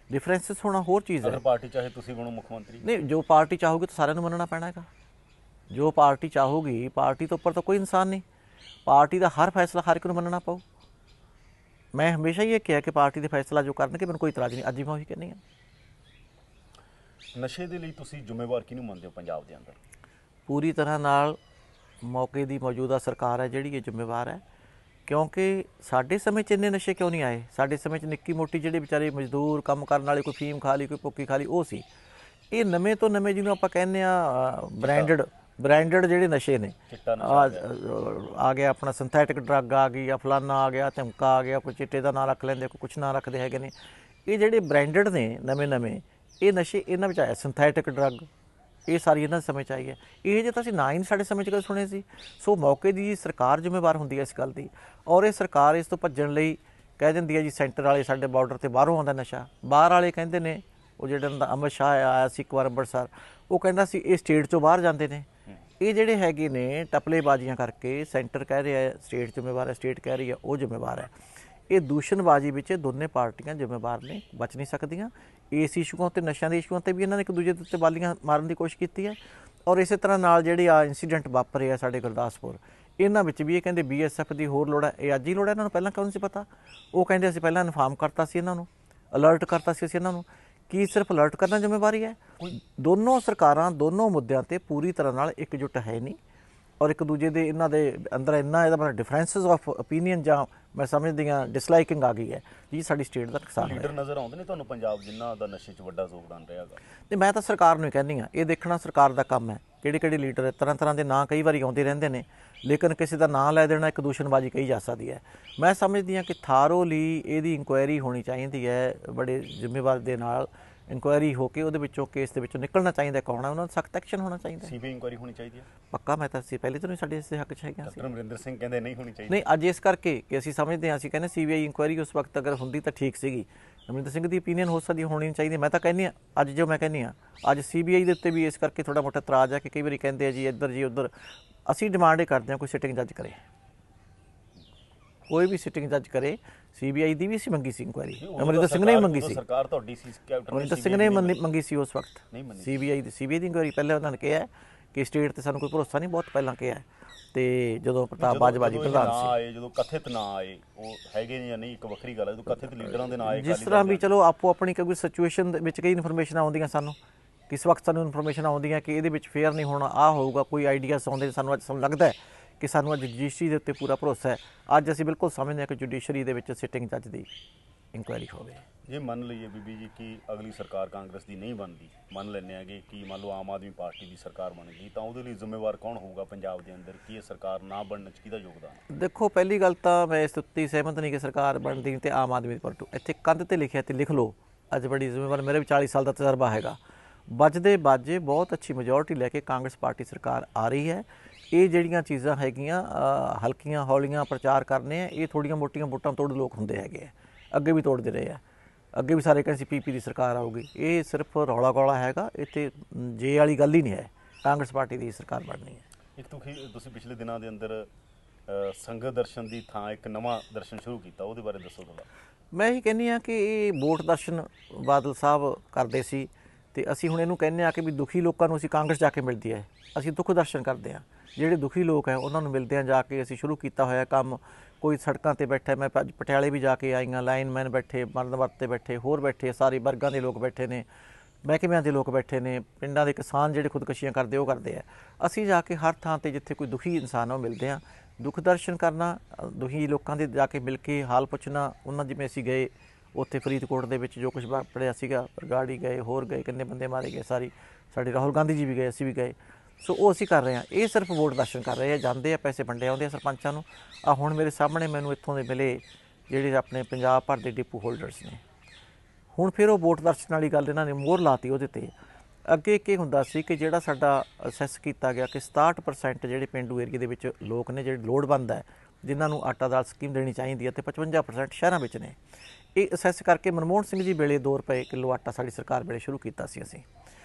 ਡਿਫਰੈਂਸਿਸ ਹੋਣਾ ਹੋਰ ਚੀਜ਼ ਹੈ। ਅਗਰ ਪਾਰਟੀ ਚਾਹੇ ਤੁਸੀਂ ਬਣੋ ਮੁੱਖ ਮੰਤਰੀ, ਨਹੀਂ, ਜੋ ਪਾਰਟੀ ਚਾਹੂਗੀ ਤਾਂ ਸਾਰਿਆਂ ਨੂੰ ਮੰਨਣਾ ਪੈਣਾ ਹੈਗਾ। ਜੋ ਪਾਰਟੀ ਚਾਹੂਗੀ, ਪਾਰਟੀ ਤੋਂ ਉੱਪਰ ਤਾਂ ਕੋਈ ਇਨਸਾਨ ਨਹੀਂ, ਪਾਰਟੀ ਦਾ ਹਰ ਫੈਸਲਾ ਹਰ ਇੱਕ ਨੂੰ ਮੰਨਣਾ ਪਊ। ਮੈਂ ਹਮੇਸ਼ਾ ਹੀ ਇਹ ਕਿਹਾ ਕਿ ਪਾਰਟੀ ਦੇ ਫੈਸਲਾ ਜੋ ਕਰਨਗੇ ਮੈਨੂੰ ਕੋਈ ਇਤਰਾਜ਼ ਨਹੀਂ, ਅੱਜ ਵੀ ਮੈਂ ਉਹੀ ਕਹਿੰਦੀ ਹਾਂ। ਨਸ਼ੇ ਦੇ ਲਈ ਤੁਸੀਂ ਜ਼ਿੰਮੇਵਾਰ ਕਿਹਨੂੰ ਮੰਨਦੇ ਹੋ ਪੰਜਾਬ ਦੇ ਅੰਦਰ? ਪੂਰੀ ਤਰ੍ਹਾਂ ਨਾਲ ਮੌਕੇ ਦੀ ਮੌਜੂਦਾ ਸਰਕਾਰ ਹੈ ਜਿਹੜੀ ਇਹ ਜ਼ਿੰਮੇਵਾਰ ਹੈ, ਕਿਉਂਕਿ ਸਾਡੇ ਸਮੇਂ 'ਚ ਇੰਨੇ ਨਸ਼ੇ ਕਿਉਂ ਨਹੀਂ ਆਏ? ਸਾਡੇ ਸਮੇਂ 'ਚ ਨਿੱਕੀ ਮੋਟੀ ਜਿਹੜੇ ਵਿਚਾਰੇ ਮਜ਼ਦੂਰ ਕੰਮ ਕਰਨ ਵਾਲੇ, ਕੋਈ ਫੀਮ ਖਾ ਲਈ, ਕੋਈ ਭੁੱਕੀ ਖਾ ਲਈ, ਉਹ ਸੀ। ਇਹ ਨਵੇਂ ਤੋਂ ਨਵੇਂ ਜਿਹਨੂੰ ਆਪਾਂ ਕਹਿੰਦੇ ਆ ਬ੍ਰਾਂਡਡ ਬ੍ਰਾਂਡਡ ਜਿਹੜੇ ਨਸ਼ੇ ਨੇ, ਆ ਗਿਆ ਆਪਣਾ ਸਿੰਥੈਟਿਕ ਡਰੱਗ ਆ ਗਈ, ਜਾਂ ਫਲਾਨਾ ਆ ਗਿਆ, ਧਮਕਾ ਆ ਗਿਆ, ਕੋਈ ਚਿੱਟੇ ਦਾ ਨਾਂ ਰੱਖ ਲੈਂਦੇ, ਕੋਈ ਕੁਛ ਨਾਂ ਰੱਖਦੇ ਹੈਗੇ ਨੇ। ਇਹ ਜਿਹੜੇ ਬ੍ਰਾਂਡਡ ਨੇ ਨਵੇਂ ਨਵੇਂ ਇਹ ਨਸ਼ੇ, ਇਹਨਾਂ ਵਿੱਚ ਆਇਆ ਸਿੰਥੈਟਿਕ ਡਰੱਗ, ਇਹ ਸਾਰੀ ਇਹਨਾਂ ਦੇ ਸਮੇਂ 'ਚ ਆਈ ਹੈ। ਇਹ ਜੇ ਤਾਂ ਅਸੀਂ ਨਾ ਹੀ ਸਾਡੇ ਸਮੇਂ 'ਚ ਕਦੇ ਸੁਣੇ ਸੀ। ਸੋ ਮੌਕੇ ਦੀ ਸਰਕਾਰ ਜ਼ਿੰਮੇਵਾਰ ਹੁੰਦੀ ਹੈ ਇਸ ਗੱਲ ਦੀ, ਔਰ ਇਹ ਸਰਕਾਰ ਇਸ ਤੋਂ ਭੱਜਣ ਲਈ ਕਹਿ ਦਿੰਦੀ ਹੈ ਜੀ ਸੈਂਟਰ ਵਾਲੇ ਸਾਡੇ ਬਾਰਡਰ 'ਤੇ ਬਾਹਰੋਂ ਆਉਂਦਾ ਨਸ਼ਾ, ਬਾਹਰ ਵਾਲੇ ਕਹਿੰਦੇ ਨੇ, ਉਹ ਜਿਹੜਾ ਅਮਿਤ ਸ਼ਾਹ ਆਇਆ ਸੀ ਇੱਕ ਵਾਰ ਅੰਮ੍ਰਿਤਸਰ, ਉਹ ਕਹਿੰਦਾ ਸੀ ਇਹ ਸਟੇਟ 'ਚੋਂ ਬਾਹਰ ਜਾਂਦੇ ਨੇ। ਇਹ ਜਿਹੜੇ ਹੈਗੇ ਨੇ ਟਪਲੇਬਾਜ਼ੀਆਂ ਕਰਕੇ, ਸੈਂਟਰ ਕਹਿ ਰਿਹਾ ਸਟੇਟ ਜ਼ਿੰਮੇਵਾਰ ਹੈ, ਸਟੇਟ ਕਹਿ ਰਹੀ ਹੈ ਉਹ ਜ਼ਿੰਮੇਵਾਰ ਹੈ। ਇਹ ਦੂਸ਼ਣਬਾਜ਼ੀ ਵਿੱਚ ਦੋਨੇ ਪਾਰਟੀਆਂ ਜ਼ਿੰਮੇਵਾਰ ਨੇ, ਬਚ ਨਹੀਂ ਸਕਦੀਆਂ। ਇਸ ਇਸ਼ੂਆਂ 'ਤੇ, ਨਸ਼ਿਆਂ ਦੇ ਇਸ਼ੂਆਂ 'ਤੇ ਵੀ ਇਹਨਾਂ ਨੇ ਇੱਕ ਦੂਜੇ ਦੇ ਉੱਤੇ ਬਾਲੀਆਂ ਮਾਰਨ ਦੀ ਕੋਸ਼ਿਸ਼ ਕੀਤੀ ਹੈ। ਔਰ ਇਸੇ ਤਰ੍ਹਾਂ ਨਾਲ ਜਿਹੜੇ ਆ ਇੰਸੀਡੈਂਟ ਵਾਪਰੇ ਆ ਸਾਡੇ ਗੁਰਦਾਸਪੁਰ, ਇਹਨਾਂ ਵਿੱਚ ਵੀ ਇਹ ਕਹਿੰਦੇ ਬੀ ਐਸ ਐਫ ਦੀ ਹੋਰ ਲੋੜ ਹੈ। ਇਹ ਅੱਜ ਹੀ ਲੋੜ ਹੈ, ਇਹਨਾਂ ਨੂੰ ਪਹਿਲਾਂ ਕਿਉਂ ਨਹੀਂ ਸੀ ਪਤਾ? ਉਹ ਕਹਿੰਦੇ ਅਸੀਂ ਪਹਿਲਾਂ ਇਨਫਾਰਮ ਕਰਤਾ ਸੀ ਇਹਨਾਂ ਨੂੰ, ਅਲਰਟ ਕਰਤਾ ਸੀ ਅਸੀਂ ਇਹਨਾਂ ਨੂੰ। ਕੀ ਸਿਰਫ ਅਲਰਟ ਕਰਨਾ ਜ਼ਿੰਮੇਵਾਰੀ ਹੈ? ਦੋਨੋਂ ਸਰਕਾਰਾਂ ਦੋਨੋਂ ਮੁੱਦਿਆਂ 'ਤੇ ਪੂਰੀ ਤਰ੍ਹਾਂ ਨਾਲ ਇਕਜੁੱਟ ਹੈ ਨਹੀਂ, ਔਰ ਇੱਕ ਦੂਜੇ ਦੇ ਇਹਨਾਂ ਦੇ ਅੰਦਰ ਇੰਨਾ ਇਹਦਾ ਮਤਲਬ ਡਿਫਰੈਂਸਿਸ ਆਫ ਓਪੀਨੀਅਨ, ਜਾਂ ਮੈਂ ਸਮਝਦੀ ਹਾਂ ਡਿਸਲਾਈਕਿੰਗ ਆ ਗਈ ਹੈ ਜੀ ਸਾਡੀ ਸਟੇਟ ਦਾ ਨੁਕਸਾਨ ਹੋਇਆ। ਲੀਡਰ ਨਜ਼ਰ ਆਉਂਦੇ ਨੇ ਤੁਹਾਨੂੰ ਪੰਜਾਬ ਜਿਨ੍ਹਾਂ ਦਾ ਨਸ਼ੇ 'ਚ ਵੱਡਾ ਯੋਗਦਾਨ ਰਿਹਾ ਹੈਗਾ? ਅਤੇ ਮੈਂ ਤਾਂ ਸਰਕਾਰ ਨੂੰ ਹੀ ਕਹਿੰਦੀ ਹਾਂ, ਇਹ ਦੇਖਣਾ ਸਰਕਾਰ ਦਾ ਕੰਮ ਹੈ। ਕਿਹੜੇ ਕਿਹੜੇ ਲੀਡਰ, ਤਰ੍ਹਾਂ ਤਰ੍ਹਾਂ ਦੇ ਨਾਂ ਕਈ ਵਾਰੀ ਆਉਂਦੇ ਰਹਿੰਦੇ ਨੇ, ਲੇਕਿਨ ਕਿਸੇ ਦਾ ਨਾਂ ਲੈ ਦੇਣਾ ਇੱਕ ਦੂਸ਼ਣਬਾਜ਼ੀ ਕਹੀ ਜਾ ਸਕਦੀ ਹੈ। ਮੈਂ ਸਮਝਦੀ ਹਾਂ ਕਿ ਥਾਰੋਲੀ ਇਹਦੀ ਇਨਕੁਆਇਰੀ ਹੋਣੀ ਚਾਹੀਦੀ ਹੈ, ਬੜੇ ਜ਼ਿੰਮੇਵਾਰ ਦੇ ਨਾਲ ਇਨਕੁਆਇਰੀ ਹੋ ਕੇ ਉਹਦੇ ਵਿੱਚੋਂ, ਕੇਸ ਦੇ ਵਿੱਚੋਂ ਨਿਕਲਣਾ ਚਾਹੀਦਾ ਕੌਣ ਹੈ, ਉਹਨਾਂ ਦਾ ਸਖਤ ਐਕਸ਼ਨ ਹੋਣਾ ਚਾਹੀਦਾ। ਸੀਬੀਆਈ ਇਨਕੁਆਇਰੀ ਹੋਣੀ ਚਾਹੀਦੀ ਹੈ ਪੱਕਾ। ਮੈਂ ਤਾਂ ਸੀ ਪਹਿਲੇ ਤੋਂ ਹੀ ਸਾਡੇ ਇਸ ਦੇ ਹੱਕ 'ਚ ਹੈਗਾ ਸੀ। ਅਮਰਿੰਦਰ ਸਿੰਘ ਕਹਿੰਦੇ ਨਹੀਂ ਹੋਣੀ ਚਾਹੀਦੀ। ਨਹੀਂ, ਅੱਜ ਇਸ ਕਰਕੇ ਕਿ ਅਸੀਂ ਸਮਝਦੇ ਹਾਂ, ਅਸੀਂ ਕਹਿੰਦੇ ਸੀਬੀਆਈ ਇਨਕੁਆਇਰੀ ਉਸ ਵਕਤ ਅਗਰ ਹੁੰਦੀ ਤਾਂ ਠੀਕ ਸੀਗੀ। ਅਮਰਿੰਦਰ ਸਿੰਘ ਦੀ ਓਪੀਨੀਅਨ ਹੋ ਸਕਦੀ, ਹੋਣੀ ਚਾਹੀਦੀ। ਮੈਂ ਤਾਂ ਕਹਿੰਦੀ ਹਾਂ ਅੱਜ, ਜੋ ਮੈਂ ਕਹਿੰਦੀ ਹਾਂ ਅੱਜ ਸੀਬੀਆਈ ਦੇ ਉੱਤੇ ਵੀ ਇਸ ਕਰਕੇ ਥੋੜ੍ਹਾ ਮੋਟਾ ਇਤਰਾਜ਼ ਹੈ ਕਿ ਕਈ ਵਾਰੀ ਕਹਿੰਦੇ ਆ ਜੀ ਇੱਧਰ ਜੀ ਉੱਧਰ। ਅਸੀਂ ਡਿਮਾਂਡ ਇਹ ਕਰਦੇ ਹਾਂ ਕੋਈ ਸਿਟਿੰਗ ਜੱਜ ਕਰੇ, ਕੋਈ ਵੀ ਸਿਟਿੰਗ ਜੱਜ ਕਰੇ। ਸੀਬੀਆਈ ਦੀ ਵੀ ਅਸੀਂ ਮੰਗੀ ਸੀ ਇਨਕੁਆਇਰੀ, ਅਮਰਿੰਦਰ ਸਿੰਘ ਨੇ ਵੀ ਮੰਗੀ ਸੀ, ਸਰਕਾਰ ਤੁਹਾਡੀ ਸੀ, ਅਮਰਿੰਦਰ ਸਿੰਘ ਨੇ ਮੰਗੀ ਸੀ ਉਸ ਵਕਤ ਸੀਬੀਆਈ ਦੀ ਸੀਬੀਆਈ ਦੀ ਇਨਕੁਆਇਰੀ। ਪਹਿਲਾਂ ਉਹਨਾਂ ਨੇ ਕਿਹਾ ਕਿ ਸਟੇਟ 'ਤੇ ਸਾਨੂੰ ਕੋਈ ਭਰੋਸਾ ਨਹੀਂ, ਬਹੁਤ ਪਹਿਲਾਂ ਕਿਹਾ। ਤੇ ਜਦੋਂ ਪ੍ਰਤਾਪ ਬਾਜਵਾ ਜੀ ਪ੍ਰਧਾਨ ਸੀ, ਜਦੋਂ ਕਥਿਤ ਨਾ ਆਏ, ਉਹ ਹੈਗੇ ਨੇ ਜਾਂ ਨਹੀਂ ਇੱਕ ਵੱਖਰੀ ਗੱਲ ਹੈ, ਜਦੋਂ ਕਥਿਤ ਲੀਡਰਾਂ ਦੇ ਨਾਂ ਆਏ, ਜਿਸ ਤਰ੍ਹਾਂ ਵੀ ਚਲੋ ਆਪੋ ਆਪਣੀ ਕੋਈ ਸਿਚੁਏਸ਼ਨ ਦੇ ਵਿੱਚ ਕਈ ਇਨਫੋਰਮੇਸ਼ਨ ਆਉਂਦੀਆਂ ਸਾਨੂੰ, ਕਿਸ ਵਕਤ ਸਾਨੂੰ ਇਨਫੋਰਮੇਸ਼ਨ ਆਉਂਦੀਆਂ ਕਿ ਇਹਦੇ ਵਿੱਚ ਫੇਅਰ ਨਹੀਂ ਹੋਣਾ, ਆਹ ਹੋਊਗਾ, ਕੋਈ ਆਈਡੀਆਸ ਆਉਂਦੇ ਸਾਨੂੰ। ਅੱਜ ਸਾਨੂੰ ਲੱਗਦਾ ਹੈ ਕਿ ਸਾਨੂੰ ਅੱਜ ਜੁਡੀਸ਼ਰੀ ਦੇ ਉੱਤੇ ਪੂਰਾ ਭਰੋਸਾ ਹੈ। ਅੱਜ ਅਸੀਂ ਬਿਲਕੁਲ ਸਮਝਦੇ ਹਾਂ ਕਿ ਜੁਡੀਸ਼ਰੀ ਦੇ ਵਿੱਚ ਸਿਟਿੰਗ ਜੱਜ ਦੀ ਇਨਕੁਆਇਰੀ ਹੋਵੇ। ਜੇ ਮੰਨ ਲਈਏ ਬੀਬੀ ਜੀ ਕਿ ਅਗਲੀ ਸਰਕਾਰ ਕਾਂਗਰਸ ਦੀ ਨਹੀਂ ਬਣਦੀ, ਮੰਨ ਲੈਂਦੇ ਆਗੇ ਕਿ ਮੰਨ ਲਓ ਆਮ ਆਦਮੀ ਪਾਰਟੀ ਦੀ ਸਰਕਾਰ ਬਣ ਗਈ, ਤਾਂ ਉਹਦੇ ਲਈ ਜ਼ਿੰਮੇਵਾਰ ਕੌਣ ਹੋਊਗਾ ਪੰਜਾਬ ਦੇ ਅੰਦਰ? ਕੀ ਇਹ ਸਰਕਾਰ ਨਾ ਬਣਨ 'ਚ ਕਿਹਦਾ ਯੋਗਦਾਨ? ਦੇਖੋ, ਪਹਿਲੀ ਗੱਲ ਤਾਂ ਮੈਂ ਇਸ ਉੱਤੇ ਸਹਿਮਤ ਨਹੀਂ ਕਿ ਸਰਕਾਰ ਬਣਦੀ ਤੇ ਆਮ ਆਦਮੀ ਪਾਰਟੀ। ਇੱਥੇ ਕੰਧ 'ਤੇ ਲਿਖਿਆ ਤੇ ਲਿਖ ਲਓ, ਅੱਜ ਬੜੀ ਜ਼ਿੰਮੇਵਾਰ, ਮੇਰੇ ਵੀ ਚਾਲੀ ਸਾਲ ਦਾ ਤਜਰਬਾ ਹੈਗਾ। ਵੱਜਦੇ ਬਾਜੇ ਬਹੁਤ ਅੱਛੀ ਮੈਜੋਰਟੀ ਲੈ ਕੇ ਕਾਂਗਰਸ ਪਾਰਟੀ ਸਰਕਾਰ ਆ ਰਹੀ ਹੈ। ਇਹ ਜਿਹੜੀਆਂ ਚੀਜ਼ਾਂ ਹੈਗੀਆਂ ਹਲਕੀਆਂ ਹੌਲੀਆਂ ਪ੍ਰਚਾਰ ਕਰਨੇ ਆ, ਇਹ ਥੋੜ੍ਹੀਆਂ ਮੋਟੀਆਂ ਵੋਟਾਂ ਤੋੜ ਲੋਕ ਹੁੰਦੇ ਹੈਗੇ ਆ, ਅੱਗੇ ਵੀ ਤੋੜਦੇ ਰਹੇ ਆ। ਅੱਗੇ ਵੀ ਸਾਰੇ ਕਹਿੰਦੇ ਸੀ ਪੀਪੀ ਦੀ ਸਰਕਾਰ ਆਊਗੀ, ਇਹ ਸਿਰਫ ਰੌਲਾ ਗੌਲਾ ਹੈਗਾ। ਇੱਥੇ ਜੇ ਵਾਲੀ ਗੱਲ ਹੀ ਨਹੀਂ ਹੈ, ਕਾਂਗਰਸ ਪਾਰਟੀ ਦੀ ਸਰਕਾਰ ਬਣਨੀ ਹੈ। ਇੱਕ ਤੁਸੀਂ ਤੁਸੀਂ ਪਿਛਲੇ ਦਿਨਾਂ ਦੇ ਅੰਦਰ ਸੰਗਤ ਦਰਸ਼ਨ ਦੀ ਥਾਂ ਇੱਕ ਨਵਾਂ ਦਰਸ਼ਨ ਸ਼ੁਰੂ ਕੀਤਾ, ਉਹਦੇ ਬਾਰੇ ਦੱਸੋ ਥੋੜ੍ਹਾ। ਮੈਂ ਇਹੀ ਕਹਿੰਦੀ ਹਾਂ ਕਿ ਇਹ ਵੋਟ ਦਰਸ਼ਨ ਬਾਦਲ ਸਾਹਿਬ ਕਰਦੇ ਸੀ, ਅਤੇ ਅਸੀਂ ਹੁਣ ਇਹਨੂੰ ਕਹਿੰਦੇ ਹਾਂ ਕਿ ਵੀ ਦੁਖੀ ਲੋਕਾਂ ਨੂੰ ਅਸੀਂ ਕਾਂਗਰਸ ਜਾ ਕੇ ਮਿਲਦੀ ਹੈ, ਅਸੀਂ ਦੁੱਖ ਦਰਸ਼ਨ ਕਰਦੇ ਹਾਂ। ਜਿਹੜੇ ਦੁਖੀ ਲੋਕ ਹੈ ਉਹਨਾਂ ਨੂੰ ਮਿਲਦੇ ਹਾਂ ਜਾ ਕੇ। ਅਸੀਂ ਸ਼ੁਰੂ ਕੀਤਾ ਹੋਇਆ ਕੰਮ, ਕੋਈ ਸੜਕਾਂ 'ਤੇ ਬੈਠਾ, ਮੈਂ ਅੱਜ ਪਟਿਆਲੇ ਵੀ ਜਾ ਕੇ ਆਈਆਂ, ਲਾਈਨਮੈਨ ਬੈਠੇ, ਮਰਨ ਵਰਤ 'ਤੇ ਬੈਠੇ, ਹੋਰ ਬੈਠੇ, ਸਾਰੇ ਵਰਗਾਂ ਦੇ ਲੋਕ ਬੈਠੇ ਨੇ, ਮਹਿਕਮਿਆਂ ਦੇ ਲੋਕ ਬੈਠੇ ਨੇ, ਪਿੰਡਾਂ ਦੇ ਕਿਸਾਨ ਜਿਹੜੇ ਖੁਦਕੁਸ਼ੀਆਂ ਕਰਦੇ ਉਹ ਕਰਦੇ ਆ। ਅਸੀਂ ਜਾ ਕੇ ਹਰ ਥਾਂ 'ਤੇ ਜਿੱਥੇ ਕੋਈ ਦੁਖੀ ਇਨਸਾਨ ਉਹ ਮਿਲਦੇ ਹਾਂ, ਦੁੱਖ ਦਰਸ਼ਨ ਕਰਨਾ, ਦੁਖੀ ਲੋਕਾਂ ਦੇ ਜਾ ਕੇ ਮਿਲ ਕੇ ਹਾਲ ਪੁੱਛਣਾ ਉਹਨਾਂ। ਜਿਵੇਂ ਅਸੀਂ ਗਏ ਉੱਥੇ ਫਰੀਦਕੋਟ ਦੇ ਵਿੱਚ ਜੋ ਕੁਝ ਵਾਪਰਿਆ ਸੀਗਾ, ਬਰਗਾੜੀ ਗਏ, ਹੋਰ ਗਏ, ਕਿੰਨੇ ਬੰਦੇ ਮਾਰੇ ਗਏ, ਸਾਰੀ ਸਾਡੇ ਰਾਹੁਲ ਗਾਂਧੀ ਜੀ ਵੀ ਗਏ, ਅਸੀਂ ਵੀ ਗਏ। ਸੋ ਉਹ ਅਸੀਂ ਕਰ ਰਹੇ ਹਾਂ। ਇਹ ਸਿਰਫ ਵੋਟ ਦਰਸ਼ਨ ਕਰ ਰਹੇ ਆ, ਜਾਂਦੇ ਆ, ਪੈਸੇ ਵੰਡੇ ਆਉਂਦੇ ਆ ਸਰਪੰਚਾਂ ਨੂੰ। ਆ ਹੁਣ ਮੇਰੇ ਸਾਹਮਣੇ ਮੈਨੂੰ ਇੱਥੋਂ ਦੇ ਮਿਲੇ ਜਿਹੜੇ ਆਪਣੇ ਪੰਜਾਬ ਭਰ ਦੇ ਡਿਪੂ ਹੋਲਡਰਸ ਨੇ। ਹੁਣ ਫਿਰ ਉਹ ਵੋਟ ਦਰਸ਼ਨ ਵਾਲੀ ਗੱਲ ਇਹਨਾਂ ਨੇ ਮੋਹਰ ਲਾਤੀ ਉਹਦੇ 'ਤੇ। ਅੱਗੇ ਕੀ ਹੁੰਦਾ ਸੀ ਕਿ ਜਿਹੜਾ ਸਾਡਾ ਅਸੈਸ ਕੀਤਾ ਗਿਆ ਕਿ ਸਤਾਹਠ ਪਰਸੈਂਟ ਜਿਹੜੇ ਪੇਂਡੂ ਏਰੀਏ ਦੇ ਵਿੱਚ ਲੋਕ ਨੇ ਜਿਹੜੇ ਲੋੜਵੰਦ ਹੈ, ਜਿਨ੍ਹਾਂ ਨੂੰ ਆਟਾ ਦਾਲ ਸਕੀਮ ਦੇਣੀ ਚਾਹੀਦੀ ਹੈ, ਅਤੇ ਪਚਵੰਜਾ ਪਰਸੈਂਟ ਸ਼ਹਿਰਾਂ ਵਿੱਚ ਨੇ। ਇਹ ਅਸੈਸ ਕਰਕੇ ਮਨਮੋਹਨ ਸਿੰਘ ਜੀ ਵੇਲੇ ਦੋ ਰੁਪਏ ਕਿਲੋ ਆਟਾ ਸਾਡੀ ਸਰਕਾਰ ਵੇਲੇ ਸ਼ੁਰੂ ਕੀਤਾ ਸੀ ਅਸੀਂ।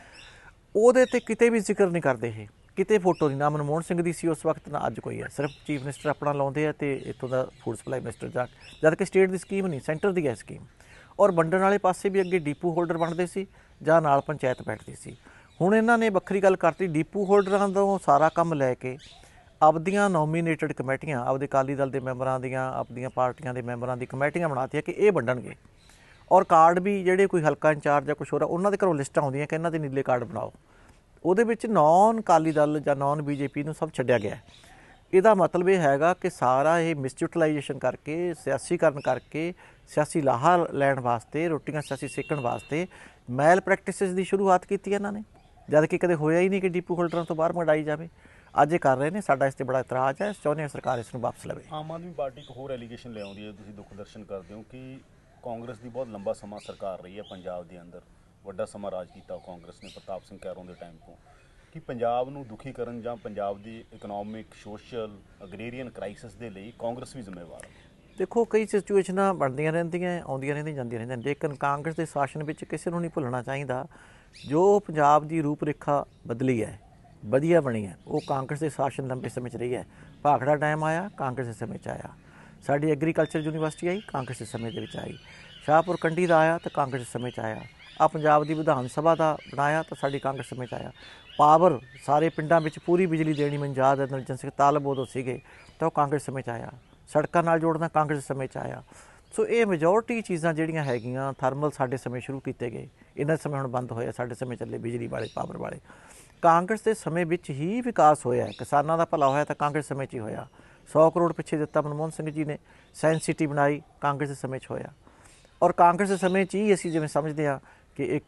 ਉਹਦੇ 'ਤੇ ਕਿਤੇ ਵੀ ਜ਼ਿਕਰ ਨਹੀਂ ਕਰਦੇ ਇਹ, ਕਿਤੇ ਫੋਟੋ ਨਹੀਂ, ਨਾ ਮਨਮੋਹਨ ਸਿੰਘ ਦੀ ਸੀ ਉਸ ਵਕਤ, ਨਾ ਅੱਜ ਕੋਈ ਹੈ। ਸਿਰਫ ਚੀਫ ਮਿਨਿਸਟਰ ਆਪਣਾ ਲਾਉਂਦੇ ਆ ਅਤੇ ਇੱਥੋਂ ਦਾ ਫੂਡ ਸਪਲਾਈ ਮਿਨਿਸਟਰ ਜਾ, ਜਦ ਕਿ ਸਟੇਟ ਦੀ ਸਕੀਮ ਨਹੀਂ, ਸੈਂਟਰ ਦੀ ਹੈ ਸਕੀਮ। ਔਰ ਵੰਡਣ ਵਾਲੇ ਪਾਸੇ ਵੀ ਅੱਗੇ ਡੀਪੂ ਹੋਲਡਰ ਬਣਦੇ ਸੀ ਜਾਂ ਨਾਲ ਪੰਚਾਇਤ ਬੈਠਦੀ ਸੀ। ਹੁਣ ਇਹਨਾਂ ਨੇ ਵੱਖਰੀ ਗੱਲ ਕਰਤੀ, ਡੀਪੂ ਹੋਲਡਰਾਂ ਤੋਂ ਸਾਰਾ ਕੰਮ ਲੈ ਕੇ ਆਪਦੀਆਂ ਨੋਮੀਨੇਟਡ ਕਮੇਟੀਆਂ, ਆਪਦੇ ਅਕਾਲੀ ਦਲ ਦੇ ਮੈਂਬਰਾਂ ਦੀਆਂ, ਆਪਦੀਆਂ ਪਾਰਟੀਆਂ ਦੇ ਮੈਂਬਰਾਂ ਦੀ ਕਮੇਟੀਆਂ ਬਣਾਤੀਆਂ ਕਿ ਇਹ ਵੰਡਣਗੇ। ਔਰ ਕਾਰਡ ਵੀ ਜਿਹੜੇ ਕੋਈ ਹਲਕਾ ਇੰਚਾਰਜ ਜਾਂ ਕੁਛ ਹੋਰ ਆ ਉਹਨਾਂ ਦੇ ਘਰੋਂ ਲਿਸਟਾਂ ਆਉਂਦੀਆਂ ਕਿ ਇਹਨਾਂ ਦੇ ਨੀਲੇ ਕਾਰਡ ਬਣਾਓ। ਉਹਦੇ ਵਿੱਚ ਨੌਨ ਅਕਾਲੀ ਦਲ ਜਾਂ ਨੌਨ ਬੀਜੇਪੀ ਨੂੰ ਸਭ ਛੱਡਿਆ ਗਿਆ। ਇਹਦਾ ਮਤਲਬ ਇਹ ਹੈਗਾ ਕਿ ਸਾਰਾ ਇਹ ਮਿਸਯੂਟੀਲਾਈਜੇਸ਼ਨ ਕਰਕੇ, ਸਿਆਸੀਕਰਨ ਕਰਕੇ, ਸਿਆਸੀ ਲਾਹਾ ਲੈਣ ਵਾਸਤੇ, ਰੋਟੀਆਂ ਸਿਆਸੀ ਸੇਕਣ ਵਾਸਤੇ ਮੈਲ ਪ੍ਰੈਕਟਿਸਿਸ ਦੀ ਸ਼ੁਰੂਆਤ ਕੀਤੀ ਇਹਨਾਂ ਨੇ, ਜਦ ਕਿ ਕਦੇ ਹੋਇਆ ਹੀ ਨਹੀਂ ਕਿ ਡੀਪੂ ਹੋਲਡਰਾਂ ਤੋਂ ਬਾਹਰ ਮੰਗਾਈ ਜਾਵੇ। ਅੱਜ ਇਹ ਕਰ ਰਹੇ ਨੇ। ਸਾਡਾ ਇਸ 'ਤੇ ਬੜਾ ਇਤਰਾਜ਼ ਹੈ। ਚਾਹੁੰਦੇ ਹਾਂ ਸਰਕਾਰ ਇਸ ਨੂੰ ਵਾਪਸ ਲਵੇ। ਆਮ ਆਦਮੀ ਪਾਰਟੀ ਇੱਕ ਹੋਰ ਐਲੀਗੇਸ਼ਨ ਲਿਆਉਂਦੀ ਹੈ, ਤੁਸੀਂ ਦੁੱਖ ਦਰਸ਼ਨ ਕਰਦੇ ਹੋ ਕਿ ਕਾਂਗਰਸ ਦੀ ਬਹੁਤ ਲੰਬਾ ਸਮਾਂ ਸਰਕਾਰ ਰਹੀ ਹੈ ਪੰਜਾਬ ਦੇ ਅੰਦਰ, ਵੱਡਾ ਸਮਾਂ ਰਾਜ ਕੀਤਾ ਕਾਂਗਰਸ ਨੇ ਪ੍ਰਤਾਪ ਸਿੰਘ ਕੈਰੋਂ ਦੇ ਟਾਈਮ ਤੋਂ, ਕਿ ਪੰਜਾਬ ਨੂੰ ਦੁਖੀ ਕਰਨ ਜਾਂ ਪੰਜਾਬ ਦੀ ਇਕਨੋਮਿਕ, ਸੋਸ਼ਲ, ਅਗਰੇਰੀਅਨ ਕ੍ਰਾਈਸਿਸ ਦੇ ਲਈ ਕਾਂਗਰਸ ਵੀ ਜ਼ਿੰਮੇਵਾਰ ਹੈ। ਦੇਖੋ, ਕਈ ਸਿਚੁਏਸ਼ਨਾਂ ਬਣਦੀਆਂ ਰਹਿੰਦੀਆਂ, ਆਉਂਦੀਆਂ ਰਹਿੰਦੀਆਂ, ਜਾਂਦੀਆਂ ਰਹਿੰਦੀਆਂ, ਲੇਕਿਨ ਕਾਂਗਰਸ ਦੇ ਸ਼ਾਸਨ ਵਿੱਚ ਕਿਸੇ ਨੂੰ ਨਹੀਂ ਭੁੱਲਣਾ ਚਾਹੀਦਾ ਜੋ ਪੰਜਾਬ ਦੀ ਰੂਪ ਰੇਖਾ ਬਦਲੀ ਹੈ, ਵਧੀਆ ਬਣੀ ਹੈ, ਉਹ ਕਾਂਗਰਸ ਦੇ ਸ਼ਾਸਨ ਲੰਬੇ ਸਮੇਂ 'ਚ ਰਹੀ ਹੈ। ਭਾਖੜਾ ਟਾਈਮ ਆਇਆ, ਕਾਂਗਰਸ ਦੇ ਸਮੇਂ 'ਚ ਆਇਆ। ਸਾਡੀ ਐਗਰੀਕਲਚਰ ਯੂਨੀਵਰਸਿਟੀ ਆਈ, ਕਾਂਗਰਸ ਦੇ ਸਮੇਂ ਦੇ ਵਿੱਚ ਆਈ। ਸ਼ਾਹਪੁਰ ਕੰਢੀ ਦਾ ਆਇਆ ਤਾਂ ਕਾਂਗਰਸ ਦੇ ਸਮੇਂ 'ਚ ਆਇਆ। ਆ ਪੰਜਾਬ ਦੀ ਵਿਧਾਨ ਸਭਾ ਦਾ ਬਣਾਇਆ ਤਾਂ ਸਾਡੀ ਕਾਂਗਰਸ ਸਮੇਂ 'ਚ ਆਇਆ। ਪਾਵਰ ਸਾਰੇ ਪਿੰਡਾਂ ਵਿੱਚ ਪੂਰੀ ਬਿਜਲੀ ਦੇਣੀ, ਮੈਨੂੰ ਯਾਦ ਹੈ ਨਿਰੰਜਨ ਸਿੰਘ ਤਾਲਬ ਉਦੋਂ ਸੀਗੇ, ਤਾਂ ਉਹ ਕਾਂਗਰਸ ਸਮੇਂ 'ਚ ਆਇਆ। ਸੜਕਾਂ ਨਾਲ ਜੋੜਨਾ ਕਾਂਗਰਸ ਸਮੇਂ 'ਚ ਆਇਆ। ਸੋ ਇਹ ਮੈਜੋਰਟੀ ਚੀਜ਼ਾਂ ਜਿਹੜੀਆਂ ਹੈਗੀਆਂ, ਥਰਮਲ ਸਾਡੇ ਸਮੇਂ ਸ਼ੁਰੂ ਕੀਤੇ ਗਏ, ਇਹਨਾਂ ਸਮੇਂ ਹੁਣ ਬੰਦ ਹੋਇਆ, ਸਾਡੇ ਸਮੇਂ ਚੱਲੇ ਬਿਜਲੀ ਵਾਲੇ, ਪਾਵਰ ਵਾਲੇ। ਕਾਂਗਰਸ ਦੇ ਸਮੇਂ ਵਿੱਚ ਹੀ ਵਿਕਾਸ ਹੋਇਆ। ਕਿਸਾਨਾਂ ਦਾ ਭਲਾ ਹੋਇਆ ਤਾਂ ਕਾਂਗਰਸ ਸਮੇਂ 'ਚ ਹੀ ਹੋਇਆ। ਸੌ ਕਰੋੜ ਪਿੱਛੇ ਦਿੱਤਾ ਮਨਮੋਹਨ ਸਿੰਘ ਜੀ ਨੇ, ਸਾਇੰਸ ਸਿਟੀ ਬਣਾਈ, ਕਾਂਗਰਸ ਦੇ ਸਮੇਂ 'ਚ ਹੋਇਆ। ਔਰ ਕਾਂਗਰਸ ਦੇ ਸਮੇਂ 'ਚ ਹੀ ਅਸੀਂ ਜਿਵੇਂ ਸਮਝਦੇ ਹਾਂ ਕਿ ਇੱਕ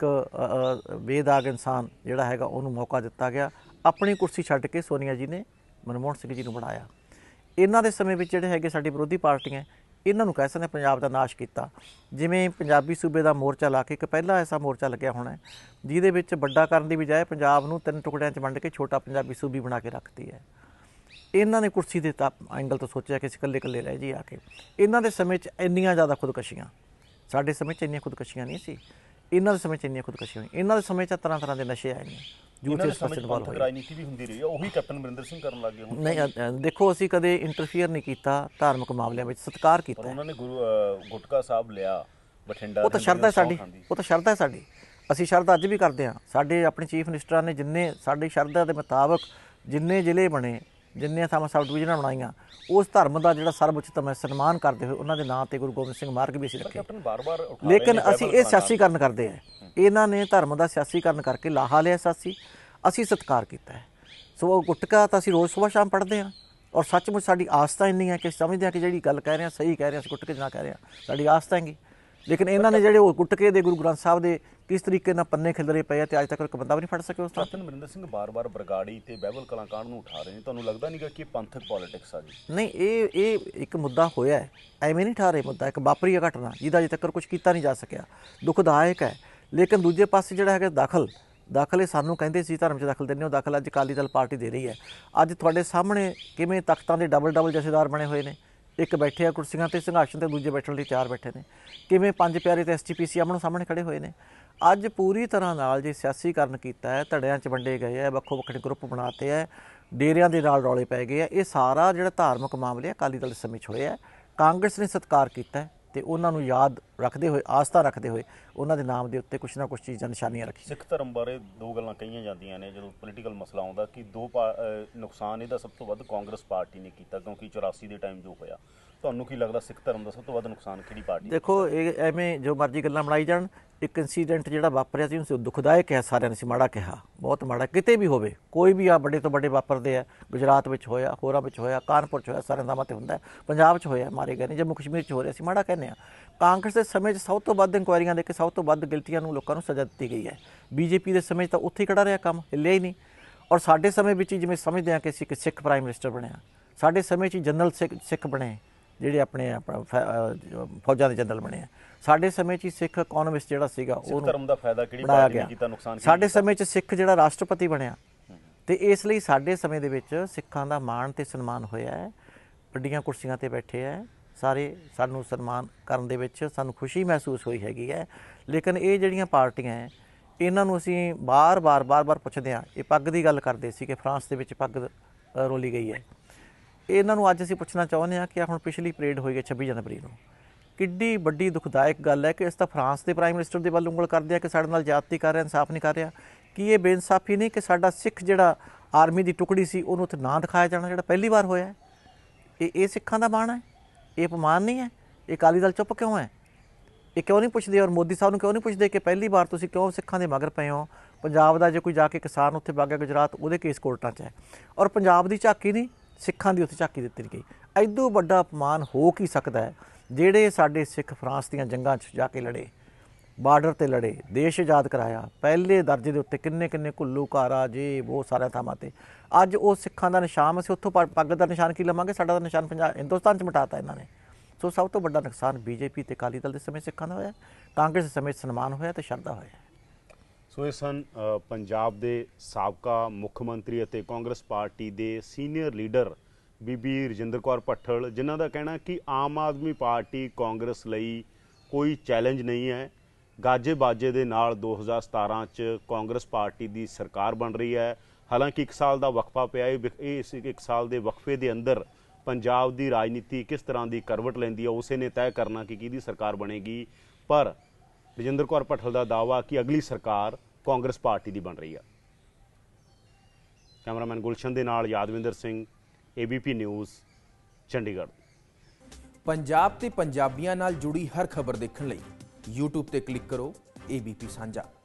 ਬੇਦਾਗ ਇਨਸਾਨ ਜਿਹੜਾ ਹੈਗਾ ਉਹਨੂੰ ਮੌਕਾ ਦਿੱਤਾ ਗਿਆ। ਆਪਣੀ ਕੁਰਸੀ ਛੱਡ ਕੇ ਸੋਨੀਆ ਜੀ ਨੇ ਮਨਮੋਹਨ ਸਿੰਘ ਜੀ ਨੂੰ ਬਣਾਇਆ। ਇਹਨਾਂ ਦੇ ਸਮੇਂ ਵਿੱਚ ਜਿਹੜੇ ਹੈਗੇ ਸਾਡੀ ਵਿਰੋਧੀ ਪਾਰਟੀਆਂ, ਇਹਨਾਂ ਨੂੰ ਕਹਿ ਸਕਦੇ ਪੰਜਾਬ ਦਾ ਨਾਸ਼ ਕੀਤਾ। ਜਿਵੇਂ ਪੰਜਾਬੀ ਸੂਬੇ ਦਾ ਮੋਰਚਾ ਲਾ ਕੇ ਇੱਕ ਪਹਿਲਾ ਐਸਾ ਮੋਰਚਾ ਲੱਗਿਆ ਹੋਣਾ ਜਿਹਦੇ ਵਿੱਚ ਵੱਡਾ ਕਰਨ ਦੀ ਬਜਾਏ ਪੰਜਾਬ ਨੂੰ ਤਿੰਨ ਟੁਕੜਿਆਂ 'ਚ ਵੰਡ ਕੇ ਛੋਟਾ ਪੰਜਾਬੀ ਸੂਬੀ ਬਣਾ ਕੇ ਰੱਖਤੀ ਹੈ। ਇਹਨਾਂ ਨੇ ਕੁਰਸੀ ਦੇ ਤਾਂ ਐਂਗਲ ਤੋਂ ਸੋਚਿਆ ਕਿ ਅਸੀਂ ਇਕੱਲੇ ਇਕੱਲੇ ਰਹਿ ਜੀ ਆ ਕੇ। ਇਹਨਾਂ ਦੇ ਸਮੇਂ 'ਚ ਇੰਨੀਆਂ ਜ਼ਿਆਦਾ ਖੁਦਕਸ਼ੀਆਂ, ਸਾਡੇ ਸਮੇਂ 'ਚ ਇੰਨੀਆਂ ਖੁਦਕਸ਼ੀਆਂ ਨਹੀਂ ਸੀ। ਇਹਨਾਂ ਦੇ ਸਮੇਂ 'ਚ ਇੰਨੀਆਂ ਖੁਦਕਸ਼ੀਆਂ ਹੋਈਆਂ। ਇਹਨਾਂ ਦੇ ਸਮੇਂ 'ਚ ਤਰ੍ਹਾਂ ਤਰ੍ਹਾਂ ਦੇ ਨਸ਼ੇ ਆਏ ਨੇ, ਯੂਥ ਇਸ ਪਾਸੇ ਇਨਵੋਲਵ ਹੋਏ। ਰਾਜਨੀਤੀ ਵੀ ਹੁੰਦੀ ਰਹੀ ਹੈ, ਉਹੀ ਕੈਪਟਨ ਅਮਰਿੰਦਰ ਸਿੰਘ ਕਰਨ ਲੱਗ ਗਏ ਹੁਣ। ਨਹੀਂ, ਦੇਖੋ ਅਸੀਂ ਕਦੇ ਇੰਟਰਫੀਅਰ ਨਹੀਂ ਕੀਤਾ ਧਾਰਮਿਕ ਮਾਮਲਿਆਂ ਵਿੱਚ, ਸਤਿਕਾਰ ਕੀਤਾ। ਉਹਨਾਂ ਨੇ ਗੁਰੂ ਗੁਟਕਾ ਸਾਹਿਬ ਲਿਆ ਬਠਿੰਡਾ, ਉਹ ਤਾਂ ਸ਼ਰਧਾ ਸਾਡੀ, ਉਹ ਤਾਂ ਸ਼ਰਧਾ ਸਾਡੀ। ਅਸੀਂ ਸ਼ਰਧਾ ਅੱਜ ਵੀ ਕਰਦੇ ਹਾਂ। ਸਾਡੇ ਆਪਣੇ ਚੀਫ ਮਿਨਿਸਟਰਾਂ ਨੇ ਜਿੰਨੇ ਸਾਡੀ ਸ਼ਰਧਾ ਦੇ ਮੁਤਾਬਕ ਜਿੰਨੇ ਜ਼ਿਲ੍ਹੇ ਬਣੇ, ਜਿੰਨੀਆਂ ਥਾਵਾਂ ਸਬ ਡਿਵੀਜ਼ਨਾਂ ਬਣਾਈਆਂ, ਉਸ ਧਰਮ ਦਾ ਜਿਹੜਾ ਸਰਵਉੱਚਤਮ ਸਨਮਾਨ ਕਰਦੇ ਹੋਏ ਉਹਨਾਂ ਦੇ ਨਾਂ ਤੇ ਗੁਰੂ ਗੋਬਿੰਦ ਸਿੰਘ ਮਾਰਗ ਵੀ ਅਸੀਂ ਰੱਖੇ। ਲੇਕਿਨ ਅਸੀਂ ਇਹ ਸਿਆਸੀਕਰਨ ਕਰਦੇ ਹਾਂ। ਇਹਨਾਂ ਨੇ ਧਰਮ ਦਾ ਸਿਆਸੀਕਰਨ ਕਰਕੇ ਲਾਹਾ ਲਿਆ ਸਿਆਸੀ, ਅਸੀਂ ਸਤਿਕਾਰ ਕੀਤਾ ਹੈ। ਸੋ ਉਹ ਗੁਟਕਾ ਤਾਂ ਅਸੀਂ ਰੋਜ਼ ਸੁਬਾਹ ਸ਼ਾਮ ਪੜ੍ਹਦੇ ਹਾਂ। ਔਰ ਸੱਚਮੁੱਚ ਸਾਡੀ ਆਸਥਾ ਇੰਨੀ ਹੈ ਕਿ ਸਮਝਦੇ ਹਾਂ ਕਿ ਜਿਹੜੀ ਗੱਲ ਕਹਿ ਰਹੇ ਹਾਂ ਸਹੀ ਕਹਿ ਰਹੇ ਹਾਂ, ਅਸੀਂ ਗੁਟਕੇ ਨਾ ਕਹਿ ਰਹੇ ਹਾਂ, ਸਾਡੀ ਆਸਥਾ ਹੈਗੀ। ਲੇਕਿਨ ਇਹਨਾਂ ਨੇ ਜਿਹੜੇ ਉਹ ਗੁਟਕੇ ਦੇ ਗੁਰੂ ਗ੍ਰੰਥ ਸਾਹਿਬ ਦੇ ਕਿਸ ਤਰੀਕੇ ਨਾਲ ਪੰਨੇ ਖਿਲਰੇ ਪਏ ਆ ਤੇ ਅੱਜ ਤੱਕ ਇੱਕ ਬੰਦਾ ਵੀ ਨਹੀਂ ਫੜ ਸਕਿਆ ਉਸ ਦਾ। ਕੈਪਟਨ ਅਮਰਿੰਦਰ ਸਿੰਘ ਬਾਰ-ਬਾਰ ਬਰਗਾੜੀ ਤੇ ਬਹਿਬਲ ਕਲਾਂ ਕਾਂਡ ਨੂੰ ਉਠਾ ਰਹੇ ਨੇ, ਤੁਹਾਨੂੰ ਲੱਗਦਾ ਨਹੀਂਗਾ ਕਿ ਪੰਥਕ ਪੋਲਿਟਿਕਸ ਆ ਜੀ? ਨਹੀਂ, ਇਹ ਇਹ ਇੱਕ ਮੁੱਦਾ ਹੋਇਆ ਹੈ, ਐਵੇਂ ਨਹੀਂ ਠਾ ਰਹੇ ਮੁੱਦਾ, ਇੱਕ ਵਾਪਰੀ ਹੈ ਘਟਨਾ ਜਿਹਦਾ ਅਜੇ ਤੱਕ ਕੁਝ ਕੀਤਾ ਨਹੀਂ ਜਾ ਸਕਿਆ, ਦੁਖਦਾਇਕ ਹੈ। ਲੇਕਿਨ ਦੂਜੇ ਪਾਸੇ ਜਿਹੜਾ ਹੈਗਾ ਦਖਲ ਦਖਲ ਇਹ ਸਾਨੂੰ ਕਹਿੰਦੇ ਸੀ ਧਰਮ 'ਚ ਦਖਲ ਦਿੰਦੇ, ਉਹ ਦਖਲ ਅੱਜ ਅਕਾਲੀ ਦਲ ਪਾਰਟੀ ਦੇ ਰਹੀ ਹੈ। ਅੱਜ ਤੁਹਾਡੇ ਸਾਹਮਣੇ ਕਿਵੇਂ ਤਖਤਾਂ ਦੇ ਡਬਲ ਡਬਲ ਜਥੇਦਾਰ ਬਣੇ ਹੋਏ ਨੇ, ਇੱਕ ਬੈਠੇ ਆ ਕੁਰਸੀਆਂ ਤੇ ਸੰਘਰਸ਼ਨ ਤੇ, ਦੂਜੇ ਬੈਠਣ ਲਈ ਚਾਰ ਬੈਠੇ ਨੇ। ਕਿਵੇਂ ਪੰਜ ਪਿਆਰੇ ਤੇ ਐਸ ਜੀ ਪੀ ਸੀ ਆਮਣੇ ਸਾਹਮਣੇ ਖੜੇ ਹੋਏ ਨੇ। ਅੱਜ ਪੂਰੀ ਤਰ੍ਹਾਂ ਨਾਲ ਜੇ ਸਿਆਸੀਕਰਨ ਕੀਤਾ ਹੈ, ਧੜਿਆਂ 'ਚ ਵੰਡੇ ਗਏ ਹੈ, ਵੱਖੋ ਵੱਖਰੇ ਗਰੁੱਪ ਬਣਾਤੇ ਹੈ, ਡੇਰਿਆਂ ਦੇ ਨਾਲ ਰੌਲੇ ਪੈ ਗਏ ਆ। ਇਹ ਸਾਰਾ ਜਿਹੜਾ ਧਾਰਮਿਕ ਮਾਮਲੇ ਅਕਾਲੀ ਦਲ ਦੇ ਸਮੇਂ 'ਚ ਹੋਇਆ। ਕਾਂਗਰਸ ਨੇ ਸਤਿਕਾਰ ਕੀਤਾ ਅਤੇ ਉਹਨਾਂ ਨੂੰ ਯਾਦ ਰੱਖਦੇ ਹੋਏ, ਆਸਥਾ ਰੱਖਦੇ ਹੋਏ ਉਹਨਾਂ ਦੇ ਨਾਮ ਦੇ ਉੱਤੇ ਕੁਛ ਨਾ ਕੁਛ ਚੀਜ਼ਾਂ ਨਿਸ਼ਾਨੀਆਂ ਰੱਖੀਆਂ। ਸਿੱਖ ਧਰਮ ਬਾਰੇ ਦੋ ਗੱਲਾਂ ਕਹੀਆਂ ਜਾਂਦੀਆਂ ਨੇ ਜਦੋਂ ਪੋਲੀਟੀਕਲ ਮਸਲਾ ਆਉਂਦਾ ਕਿ ਦੋ ਨੁਕਸਾਨ ਇਹਦਾ ਸਭ ਤੋਂ ਵੱਧ ਕਾਂਗਰਸ ਪਾਰਟੀ ਨੇ ਕੀਤਾ, ਕਿਉਂਕਿ ਚੁਰਾਸੀ ਦੇ ਟਾਈਮ ਜੋ ਹੋਇਆ। ਤੁਹਾਨੂੰ ਕੀ ਲੱਗਦਾ ਸਿੱਖ ਧਰਮ ਦਾ ਸਭ ਤੋਂ ਵੱਧ ਨੁਕਸਾਨ ਕਿਹੜੀ ਪਾਰਟੀ? ਦੇਖੋ, ਇਹ ਐਵੇਂ ਜੋ ਮਰਜ਼ੀ ਗੱਲਾਂ ਬਣਾਈ ਜਾਣ, ਇੱਕ ਇੰਸੀਡੈਂਟ ਜਿਹੜਾ ਵਾਪਰਿਆ ਸੀ ਉਸ ਦੁਖਦਾਇਕ ਕਿਹਾ, ਸਾਰਿਆਂ ਨੇ ਸੀ ਮਾੜਾ ਕਿਹਾ, ਬਹੁਤ ਮਾੜਾ। ਕਿਤੇ ਵੀ ਹੋਵੇ, ਕੋਈ ਵੀ ਆ ਵੱਡੇ ਤੋਂ ਵੱਡੇ ਵਾਪਰਦੇ ਆ, ਗੁਜਰਾਤ ਵਿੱਚ ਹੋਇਆ, ਹੋਰਾਂ ਵਿੱਚ ਹੋਇਆ, ਕਾਨਪੁਰ 'ਚ ਹੋਇਆ, ਸਾਰਿਆਂ ਦਾ ਮਤ ਹੁੰਦਾ, ਪੰਜਾਬ 'ਚ ਹੋਇਆ, ਮਾਰੇ ਗਏ ਨੇ, ਜੰਮੂ ਕਸ਼ਮੀਰ 'ਚ ਹੋ ਰਿਹਾ ਸੀ, ਮਾੜਾ ਕਹਿੰਦੇ ਆ। ਕਾਂਗਰਸ ਦੇ ਸਮੇਂ 'ਚ ਸਭ ਤੋਂ ਵੱਧ ਇਨਕੁਆਇਰੀਆਂ ਦੇ ਕੇ ਸਭ ਤੋਂ ਵੱਧ ਗਿਲਤੀਆਂ ਨੂੰ ਲੋਕਾਂ ਨੂੰ ਸਜ਼ਾ ਦਿੱਤੀ ਗਈ ਹੈ। ਬੀਜੇਪੀ ਦੇ ਸਮੇਂ 'ਚ ਤਾਂ ਉੱਥੇ ਹੀ ਖੜਾ ਰਿਹਾ, ਕੰਮ ਹਿੱਲਿਆ ਹੀ ਨਹੀਂ। ਔਰ ਸਾਡੇ ਸਮੇਂ ਵਿੱਚ ਜਿਵੇਂ ਸਮਝਦੇ ਹਾਂ ਕਿ ਅਸੀਂ ਇੱਕ ਸਿੱਖ ਪ੍ਰਾਈਮ ਮਿਨਿਸਟਰ ਬਣਿਆ, ਸਾਡੇ ਸਮੇਂ 'ਚ ਹੀ ਜਨਰਲ ਸਿੱਖ ਸਿੱਖ ਬਣੇ, ਜਿਹੜੇ ਆਪਣੇ ਆਪਣਾ ਫੌਜਾਂ ਦੇ ਜਨਰਲ ਬਣੇ ਆ। ਸਾਡੇ ਸਮੇਂ 'ਚ ਹੀ ਸਿੱਖ ਇਕੋਨੋਮਿਸਟ ਜਿਹੜਾ ਸੀਗਾ ਉਹਨੂੰ ਧਰਮ ਦਾ ਫਾਇਦਾ ਕਿਹੜੀ ਪਾਰਟੀ ਨੇ ਕੀਤਾ, ਨੁਕਸਾਨ ਸਾਡੇ ਸਮੇਂ 'ਚ ਸਿੱਖ ਜਿਹੜਾ ਰਾਸ਼ਟਰਪਤੀ ਬਣਿਆ। ਅਤੇ ਇਸ ਲਈ ਸਾਡੇ ਸਮੇਂ ਦੇ ਵਿੱਚ ਸਿੱਖਾਂ ਦਾ ਮਾਣ ਅਤੇ ਸਨਮਾਨ ਹੋਇਆ ਹੈ, ਵੱਡੀਆਂ ਕੁਰਸੀਆਂ 'ਤੇ ਬੈਠੇ ਹੈ ਸਾਰੇ, ਸਾਨੂੰ ਸਨਮਾਨ ਕਰਨ ਦੇ ਵਿੱਚ ਸਾਨੂੰ ਖੁਸ਼ੀ ਮਹਿਸੂਸ ਹੋਈ ਹੈਗੀ ਹੈ। ਲੇਕਿਨ ਇਹ ਜਿਹੜੀਆਂ ਪਾਰਟੀਆਂ ਹੈ, ਇਹਨਾਂ ਨੂੰ ਅਸੀਂ ਬਾਰ ਬਾਰ ਬਾਰ ਬਾਰ ਪੁੱਛਦੇ ਹਾਂ। ਇਹ ਪੱਗ ਦੀ ਗੱਲ ਕਰਦੇ ਸੀ ਕਿ ਫਰਾਂਸ ਦੇ ਵਿੱਚ ਪੱਗ ਰੋਲੀ ਗਈ ਹੈ। ਇਹਨਾਂ ਨੂੰ ਅੱਜ ਅਸੀਂ ਪੁੱਛਣਾ ਚਾਹੁੰਦੇ ਹਾਂ ਕਿ ਹੁਣ ਪਿਛਲੀ ਪਰੇਡ ਹੋਈ ਹੈ ਛੱਬੀ ਜਨਵਰੀ ਨੂੰ, ਕਿੱਡੀ ਵੱਡੀ ਦੁਖਦਾਇਕ ਗੱਲ ਹੈ ਕਿ ਇਸ ਤਾਂ ਫਰਾਂਸ ਦੇ ਪ੍ਰਾਈਮ ਮਿਨਿਸਟਰ ਦੇ ਵੱਲ ਉਂਗਲ ਕਰਦੇ ਆ ਕਿ ਸਾਡੇ ਨਾਲ ਜ਼ਿਆਦਤੀ ਕਰ ਰਿਹਾ, ਇਨਸਾਫ ਨਹੀਂ ਕਰ ਰਿਹਾ। ਕੀ ਇਹ ਬੇਇਨਸਾਫੀ ਨਹੀਂ ਕਿ ਸਾਡਾ ਸਿੱਖ ਜਿਹੜਾ ਆਰਮੀ ਦੀ ਟੁਕੜੀ ਸੀ ਉਹਨੂੰ ਉੱਥੇ ਨਾ ਦਿਖਾਇਆ ਜਾਣਾ, ਜਿਹੜਾ ਪਹਿਲੀ ਵਾਰ ਹੋਇਆ? ਇਹ ਇਹ ਸਿੱਖਾਂ ਦਾ ਮਾਣ ਹੈ? ਇਹ ਅਪਮਾਨ ਨਹੀਂ ਹੈ? ਇਹ ਅਕਾਲੀ ਦਲ ਚੁੱਪ ਕਿਉਂ ਹੈ? ਇਹ ਕਿਉਂ ਨਹੀਂ ਪੁੱਛਦੇ? ਔਰ ਮੋਦੀ ਸਾਹਿਬ ਨੂੰ ਕਿਉਂ ਨਹੀਂ ਪੁੱਛਦੇ ਕਿ ਪਹਿਲੀ ਵਾਰ ਤੁਸੀਂ ਕਿਉਂ ਸਿੱਖਾਂ ਦੇ ਮਗਰ ਪਏ ਹੋ? ਪੰਜਾਬ ਦਾ ਜੇ ਕੋਈ ਜਾ ਕੇ ਕਿਸਾਨ ਉੱਥੇ ਵਗ ਗਿਆ ਗੁਜਰਾਤ, ਉਹਦੇ ਕੇਸ ਕੋਰਟਾਂ 'ਚ ਹੈ, ਔਰ ਪੰਜਾਬ ਦੀ ਝਾਕੀ ਨਹੀਂ, ਸਿੱਖਾਂ ਦੀ ਉੱਥੇ ਝਾਕੀ ਦਿੱਤੀ ਗਈ। ਐਡੋ ਵੱਡਾ ਅਪਮਾਨ ਹੋ ਕੀ ਸਕਦਾ ਹੈ? ਜਿਹੜੇ ਸਾਡੇ ਸਿੱਖ ਫਰਾਂਸ ਦੀਆਂ ਜੰਗਾਂ 'ਚ ਜਾ ਕੇ ਲੜੇ, ਬਾਰਡਰ 'ਤੇ ਲੜੇ, ਦੇਸ਼ ਆਜ਼ਾਦ ਕਰਾਇਆ, ਪਹਿਲੇ ਦਰਜੇ ਦੇ ਉੱਤੇ ਕਿੰਨੇ ਕਿੰਨੇ ਘੁੱਲੂ ਘਾਰਾ ਜੇ ਉਹ ਸਾਰਿਆਂ ਥਾਵਾਂ 'ਤੇ, ਅੱਜ ਉਹ ਸਿੱਖਾਂ ਦਾ ਨਿਸ਼ਾਨ ਅਸੀਂ ਉੱਥੋਂ ਪੱਗ ਦਾ ਨਿਸ਼ਾਨ ਕੀ ਲਵਾਂਗੇ? ਸਾਡਾ ਤਾਂ ਨਿਸ਼ਾਨ ਪੰਜਾਬ ਹਿੰਦੁਸਤਾਨ 'ਚ ਮਿਟਾਤਾ ਇਹਨਾਂ ਨੇ। ਸੋ ਸਭ ਤੋਂ ਵੱਡਾ ਨੁਕਸਾਨ ਬੀਜੇਪੀ ਤੇ ਅਕਾਲੀ ਦਲ ਦੇ ਸਮੇਂ ਸਿੱਖਾਂ ਦਾ ਹੋਇਆ, ਕਾਂਗਰਸ ਦੇ ਸਮੇਂ ਸਨਮਾਨ ਹੋਇਆ ਤੇ ਸ਼ਰਧਾ ਹੋਇਆ। ਸੋ ਇਹ ਸਨ ਪੰਜਾਬ ਦੇ ਸਾਬਕਾ ਮੁੱਖ ਮੰਤਰੀ ਅਤੇ ਕਾਂਗਰਸ ਪਾਰਟੀ ਦੇ ਸੀਨੀਅਰ ਲੀਡਰ ਬੀਬੀ ਰਜਿੰਦਰ ਕੌਰ ਭੱਠਲ, ਜਿਨ੍ਹਾਂ ਦਾ ਕਹਿਣਾ ਕਿ ਆਮ ਆਦਮੀ ਪਾਰਟੀ ਕਾਂਗਰਸ ਲਈ ਕੋਈ ਚੈਲੰਜ ਨਹੀਂ ਹੈ। ਗਾਜੇ ਬਾਜੇ ਦੇ ਨਾਲ ਦੋ ਹਜ਼ਾਰ ਸਤਾਰਾਂ 'ਚ ਕਾਂਗਰਸ ਪਾਰਟੀ ਦੀ ਸਰਕਾਰ ਬਣ ਰਹੀ ਹੈ। ਹਾਲਾਂਕਿ ਇੱਕ ਸਾਲ ਦਾ ਵਕਫਾ ਪਿਆ, ਇਹ ਇਸ ਇੱਕ ਸਾਲ ਦੇ ਵਕਫੇ ਦੇ ਅੰਦਰ ਪੰਜਾਬ ਦੀ ਰਾਜਨੀਤੀ ਕਿਸ ਤਰ੍ਹਾਂ ਦੀ ਕਰਵਟ ਲੈਂਦੀ ਹੈ ਉਸੇ ਨੇ ਤੈਅ ਕਰਨਾ ਕਿ ਕਿਹਦੀ ਸਰਕਾਰ ਬਣੇਗੀ। ਪਰ ਰਜਿੰਦਰ ਕੌਰ ਭੱਠਲ ਦਾ ਦਾਅਵਾ ਕਿ ਅਗਲੀ ਸਰਕਾਰ ਕਾਂਗਰਸ ਪਾਰਟੀ ਦੀ ਬਣ ਰਹੀ ਹੈ। ਕੈਮਰਾਮੈਨ ਗੁਲਸ਼ਨ ਦੇ ਨਾਲ ਯਾਦਵਿੰਦਰ ਸਿੰਘ, ਏਬੀਪੀ ਨਿਊਜ਼, ਚੰਡੀਗੜ੍ਹ। ਪੰਜਾਬ ਤੇ ਪੰਜਾਬੀਆਂ ਨਾਲ ਜੁੜੀ ਹਰ ਖਬਰ ਦੇਖਣ ਲਈ YouTube ਤੇ ਕਲਿੱਕ ਕਰੋ ਏਬੀਪੀ ਸਾਂਝਾ।